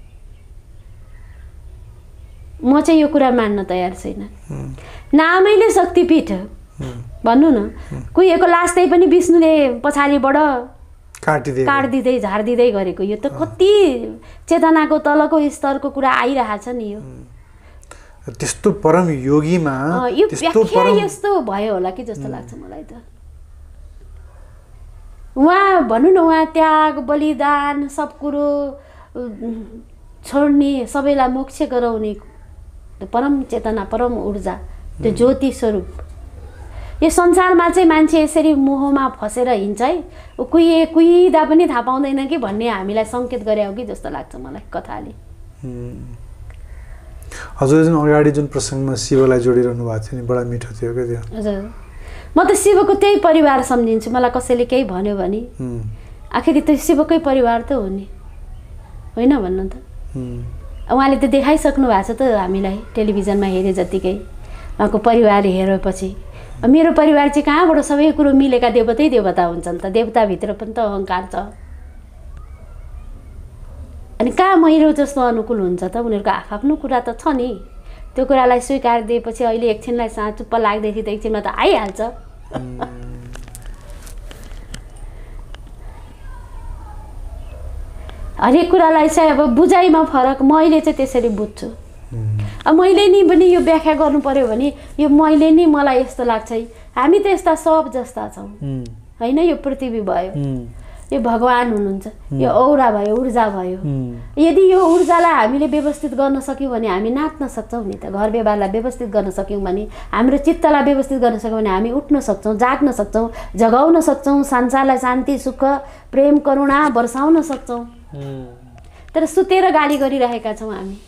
म चाहिँ यो कुरा मान्न तयार छैन। नामैले शक्तिपीठ भन्नु न, कुहिएको लास त्यही पनि विष्णुले पछाडिबाट काटिदिँदै काटिदिँदै झारिदिँदै गरेको। यो त कति चेतनाको तलको स्तरको कुरा आइरहेछ नि। यो त्यस्तो परम योगीमा यो व्याख्या यस्तो भयो होला कि जस्तो लाग्छ मलाई त। उहाँ भन्नु न, उहाँ त्याग बलिदान सब कुरो छोड्ने, सबैलाई मोक्ष गराउने परम चेतना, परम ऊर्जा, त्यो ज्योति स्वरूप। यो संसारमा चाहिँ मान्छे यसरी मोहमा फसेर हिँड्छ है, कुहिए कुहिँदा पनि थाहा पाउँदैन कि भन्ने हामीलाई सङ्केत गरे हो कि जस्तो लाग्छ मलाई कथाले। हजुर जुन अगाडि जुन प्रसङ्गमा शिवलाई जोडिरहनु भएको थियो नि, बडा मिठो थियो क्या त्यो। हजुर, म त शिवको त्यही परिवार सम्झिन्छु। मलाई कसैले केही भन्यो भने आखिर त्यो शिवकै परिवार त हो नि, होइन भन्नु त। उहाँले त देखाइसक्नु भएको छ त हामीलाई टेलिभिजनमा हेरे जतिकै। उहाँको परिवार हेरेपछि मेरो परिवार चाहिँ कहाँबाट सबै कुरो मिलेका देवतै देवता हुन्छन् त, देवताभित्र पनि त अहङ्कार छ। अनि कहाँ मेरो जस्तो अनुकूल हुन्छ त, उनीहरूको आफआफ्नो कुरा त छ नि। त्यो कुरालाई स्वीकार दिएपछि अहिले एकछिनलाई सा चुप्प लाग्दैथ्यो त एकछिनमा त आइहाल्छ। हरेक कुरालाई चाहिँ अब बुझाइमा फरक, मैले चाहिँ त्यसरी बुझ्छु। अब मैले नि पनि यो व्याख्या गर्नु पर्यो भने यो मैले नि मलाई यस्तो लाग्छ है, हामी त यस्ता सब जस्ता छौँ होइन। यो पृथ्वी भयो, यो भगवान हुनुहुन्छ, यो औरा भयो, ऊर्जा भयो। यदि यो ऊर्जालाई हामीले व्यवस्थित गर्न सक्यौँ भने हामी नाच्न सक्छौँ नि त। घर व्यवहारलाई व्यवस्थित गर्न सक्यौँ भने, हाम्रो चित्तलाई व्यवस्थित गर्न सक्यौँ भने हामी उठ्न सक्छौँ, जाग्न सक्छौँ, जगाउन सक्छौँ, संसारलाई शान्ति सुख प्रेम करुणा वर्षाउन सक्छौँ। तर सुतेर गाली गरिरहेका छौँ हामी।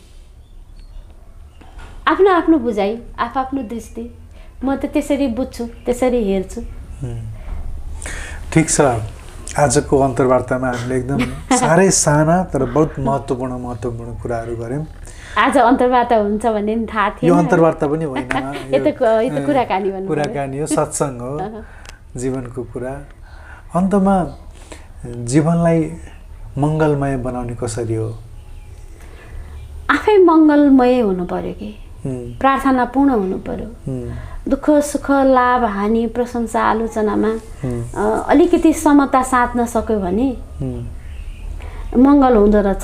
आफ्नो आफ्नो बुझाइ, आफ्आफ्नो दृष्टि। म त त्यसरी बुझ्छु, त्यसरी हेर्छु। ठिक छ, आजको अन्तर्वार्तामा हामीले एकदम साह्रै साना तर बहुत महत्त्वपूर्ण महत्त्वपूर्ण कुराहरू गऱ्यौँ। आज अन्तर्वार्ता हुन्छ भन्ने पनि थाहा थिएन। यो अन्तर्वार्ता पनि होइन, यो त कुराकानी भन्नु कुराकानी हो, सत्सङ्ग हो, जीवनको कुरा। अन्तमा जीवनलाई मङ्गलमय बनाउने कसरी हो? आफै मङ्गलमय हुनु पर्यो कि प्रार्थनापूर्ण हुनु पर्यो। दुःख सुख लाभ हानि प्रशंसा आलोचनामा अलिकति समता साध्न सक्यो भने मङ्गल हुँदो रहेछ।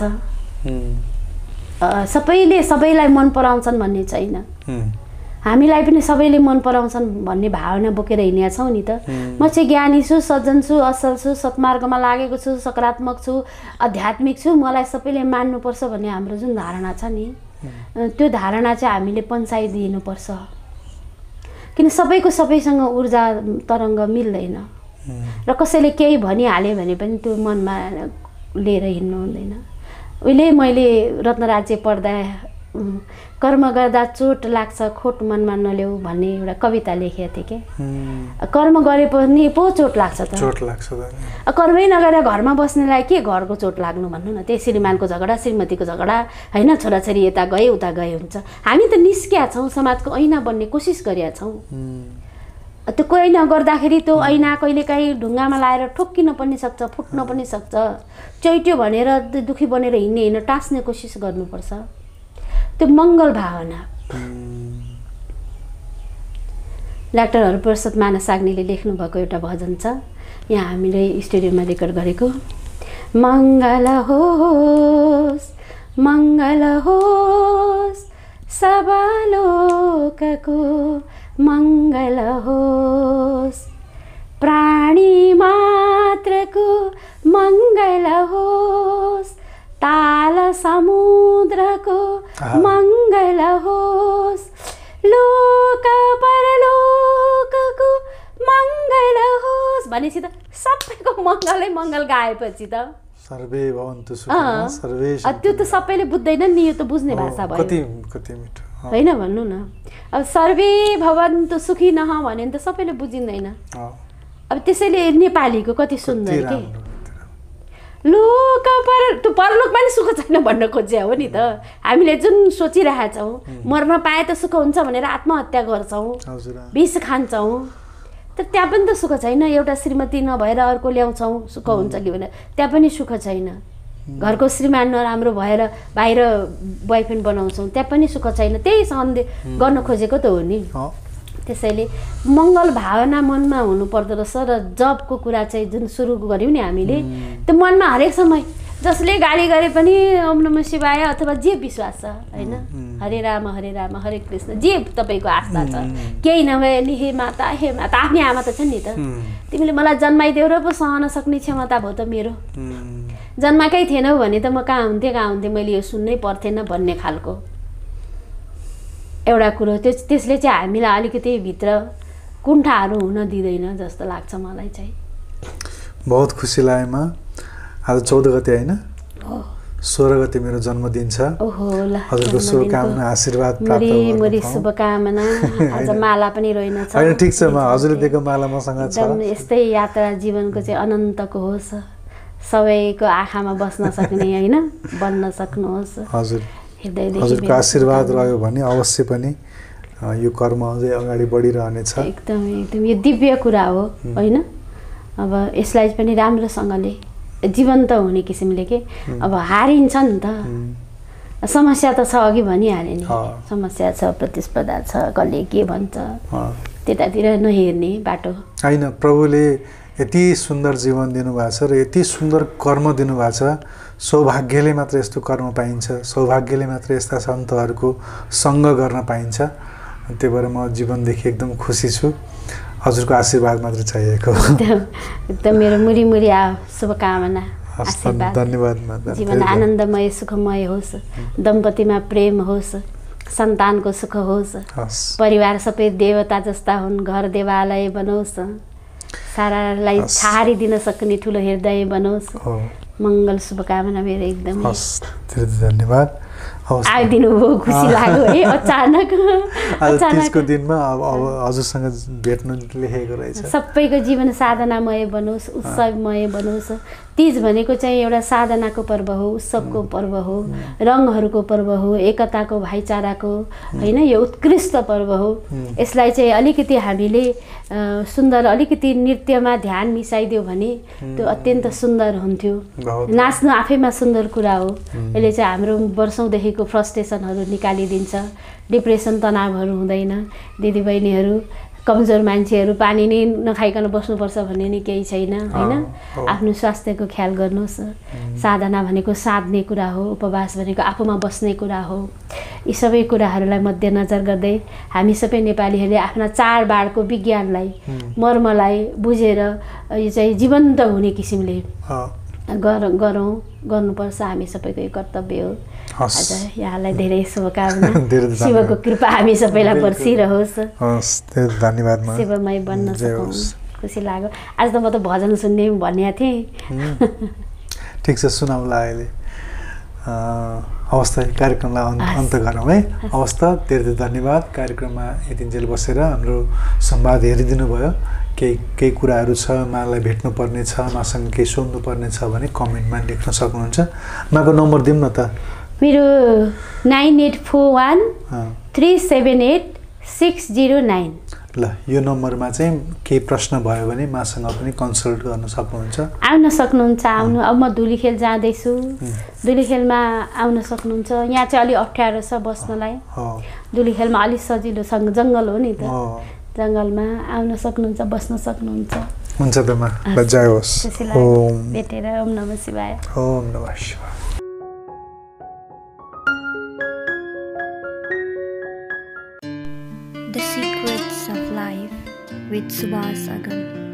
सबैले सबैलाई मन पराउँछन् भन्ने छैन, हामीलाई पनि सबैले मन पराउँछन् भन्ने भावना बोकेर हिँडेका छौँ नि त। म चाहिँ ज्ञानी छु, सज्जन छु, असल छु, सत्मार्गमा लागेको छु, सकारात्मक छु, आध्यात्मिक छु, मलाई सबैले मान्नुपर्छ भन्ने हाम्रो जुन धारणा छ नि, त्यो धारणा चाहिँ हामीले पन्साइदिनुपर्छ। किन सबैको सबैसँग ऊर्जा तरङ्ग मिल्दैन र कसैले केही भनिहाल्यो भने पनि त्यो मनमा लिएर हिँड्नु हुँदैन। उहिले मैले रत्नराज्य पढ्दा कर्म गर्दा चोट लाग्छ खोट मनमा नल्याऊ भन्ने एउटा कविता लेखेको थिएँ कि। कर्म गरे पनि पो चोट लाग्छ त, चोट लाग्छ त। कर्मै नगरेर घरमा बस्नेलाई के घरको चोट लाग्नु भन्नु न। त्यही श्रीमानको झगडा श्रीमतीको झगडा होइन, छोराछोरी यता गए उता गए हुन्छ। हामी त निस्किया छौँ, समाजको ऐना बन्ने कोसिस गरेका छौँ। त्यो कोही नगर्दाखेरि त्यो ऐना कहिलेकाहीँ ढुङ्गामा लाएर ठोक्किन पनि सक्छ, फुट्न पनि सक्छ। चैट्यो भनेर दुखी बनेर हिँड्ने होइन, टाँस्ने कोसिस गर्नुपर्छ। त्यो मङ्गल भावना। डाक्टर हरप्रसाद मानस साग्नेले लेख्नुभएको एउटा भजन छ, यहाँ हामीले स्टुडियोमा रेकर्ड गरेको। मङ्गल होस् मङ्गल होस् सबलोकको मङ्गल होस्, प्राणी मात्रको मङ्गल होस्, ताल समुद्रको मङ्गल होस्, लोक परलोकको मङ्गल होस् भनेपछि त सबैको मङ्गलै मङ्गल गाएपछि त सर्वे भवन्तु सुखिनः सर्वे। त्यो त सबैले बुझ्दैनन् नि, यो त बुझ्ने भाषा भयो। कति कति मिठो होइन भन्नु न। अब सर्वे भवन्तु सुखिनः भन्यो भने त सबैले बुझिँदैन। अब त्यसैले नेपालीको कति सुन्दर के लोक पर त्यो परलोकमा नि सुख छैन भन्न खोजे हो नि त। हामीले जुन सोचिरहेका छौँ मर्न पाए त सुख हुन्छ भनेर आत्महत्या गर्छौँ, विष खान्छौँ, तर त्यहाँ पनि त सुख छैन। एउटा श्रीमती नभएर अर्को ल्याउँछौँ सुख हुन्छ कि भनेर, त्यहाँ पनि सुख छैन। घरको श्रीमान नराम्रो भएर बाहिर बोयफ्रेन्ड बनाउँछौँ, त्यहाँ पनि सुख छैन। त्यही सन्देह गर्न खोजेको त हो नि। त्यसैले मङ्गल भावना मनमा हुनु पर्दो रहेछ। र जबको कुरा चाहिँ जुन सुरु गऱ्यौँ नि हामीले, त्यो मनमा हरेक समय जसले गाली गरे पनि ओम नमः शिवाय अथवा जे विश्वास छ होइन, हरे राम हरे राम हरे कृष्ण जे तपाईँको आस्था छ, केही नभए नि हे माता हे माता, आफ्नै आमा त छ नि त, तिमीले मलाई जन्माइदेऊ र पो सहन सक्ने क्षमता भयो त मेरो। जन्माकै थिएनौ भने त म कहाँ हुन्थेँ कहाँ हुन्थेँ, मैले यो सुन्नै पर्थेन भन्ने खालको एउटा कुरो। त्यो त्यसले चाहिँ हामीलाई अलिकति भित्र कुण्ठाहरू हुन दिँदैन जस्तो लाग्छ मलाई चाहिँ। बहुत खुसी लागेमा। आज चौध गते होइन, सोह्र गते मेरो जन्मदिन छ। हजुरको शुभकामना आशीर्वाद प्राप्त गर्नु। मोरी शुभकामना। आज माला पनि रहेन छ। होइन ठिक छ, म हजुरले दिएको माला मसँग छ। यस्तै यात्रा जीवनको चाहिँ अनन्तको होस्, सबैको आँखामा बस्न सक्ने होइन, बन्न सक्नुहोस्। हजुर हजुरको आशीर्वाद रह्यो भने अवश्य पनि यो कर्म अझै अगाडि बढिरहनेछ। एकदम एकदम यो दिव्य कुरा हो होइन। अब यसलाई पनि राम्रोसँगले जीवन्त हुने किसिमले के, अब हारिन्छ नि त। समस्या त छ, अघि भनिहालेँ नि, समस्या छ, प्रतिस्पर्धा छ, कसले के भन्छ, त्यतातिर नहेर्ने बाटो होइन। प्रभुले यति सुन्दर जीवन दिनुभएको छ र यति सुन्दर कर्म दिनुभएको छ। सौभाग्यले मात्र यस्तो कर्म पाइन्छ, सौभाग्यले मात्र यस्ता सन्तहरूको सङ्ग गर्न पाइन्छ। त्यही भएर म जीवनदेखि एकदम खुसी छु। हजुरको आशीर्वाद मात्र चाहिएको। एकदम मेरो मुरी मुरी शुभकामना आशीर्वाद। धन्यवाद। जीवन आनन्दमय सुखमय होस्, दम्पतिमा प्रेम होस्, सन्तानको सुख होस्, परिवार सबै देवता जस्ता हुन्, घर देवालय बनोस्, सारालाई छाडिदिन सक्ने ठुलो हृदय बनोस्। मङ्गल शुभकामना मेरो एकदमै। हस्, धेरै धन्यवाद। आइदिनु भयो खुसी लाग्यो है अचानक आज तीजको दिनमा अब अब हजुरसँग भेट्न लेखेको रहेछ सबैको जीवन साधनामय बनोस् उत्सवमय बनोस् तीज भनेको चाहिँ एउटा साधनाको पर्व हो उत्सवको पर्व हो रङहरूको पर्व हो एकताको भाइचाराको हैन यो उत्कृष्ट पर्व हो यसलाई चाहिँ अलिकति हामीले सुन्दर अलिकति नृत्यमा ध्यान मिसाइदियो भने त्यो अत्यन्त सुन्दर हुन्थ्यो नाच्नु आफैमा सुन्दर कुरा हो यसले चाहिँ हाम्रो वर्षौंदेखिको फ्रस्ट्रेसनहरू निकालिदिन्छ डिप्रेसन तनावहरू हुँदैन दिदीबहिनीहरू कमजोर मान्छेहरू पानी नै नखाइकन बस्नुपर्छ भन्ने नि केही छैन हैन आफ्नो स्वास्थ्यको ख्याल गर्नुहोस् साधना भनेको साध्ने कुरा हो उपवास भनेको आफूमा बस्ने कुरा हो यी सबै कुराहरूलाई मध्यनजर गर्दै हामी सबै नेपालीहरूले आफ्ना चाडबाडको विज्ञानलाई मर्मलाई बुझेर यो चाहिँ जीवन्त हुने किसिमले गर गरौँ गर्नुपर्छ हामी सबैको यो कर्तव्य हो आज यहाँलाई धेरै शुभकामना शिवको कृपा हामी सबैलाई बर्सिरहोस् धन्यवाद शिवमय बन्न सकौँ खुसी लाग्यो आज त म त भजन सुन्ने भनेको थिएँ ठिक छ सुनाउला अहिले अवस्था कार्यक्रमलाई अन्त गरौँ है अवस्था धेरै धेरै धन्यवाद कार्यक्रममा यतिन्जेल बसेर हाम्रो संवाद हेरिदिनु भयो केही केही कुराहरू छ मालाई भेट्नुपर्ने छ मासँग केही सोध्नुपर्ने छ भने कमेन्टमा लेख्न सक्नुहुन्छ माको नम्बर दिउँ न त मेरो nine eight four one three seven eight six zero nine ल यो नम्बरमा चाहिँ केही प्रश्न भयो भने मासँग पनि कन्सल्ट गर्न सक्नुहुन्छ आउन सक्नुहुन्छ आउनु अब म धुलीखेल जाँदैछु धुलीखेलमा आउन सक्नुहुन्छ यहाँ चाहिँ अलि अप्ठ्यारो छ बस्नलाई धुलीखेलमा अलि सजिलोसँग जङ्गल हो नि त जङ्गलमा आउन सक्नुहुन्छ बस्न सक्नुहुन्छ हुन्छ त मा ल जय होस् ओम भेटेर ओम नमः शिवाय ओम नमः शिवाय The Secrets of Life with Suvas Agam.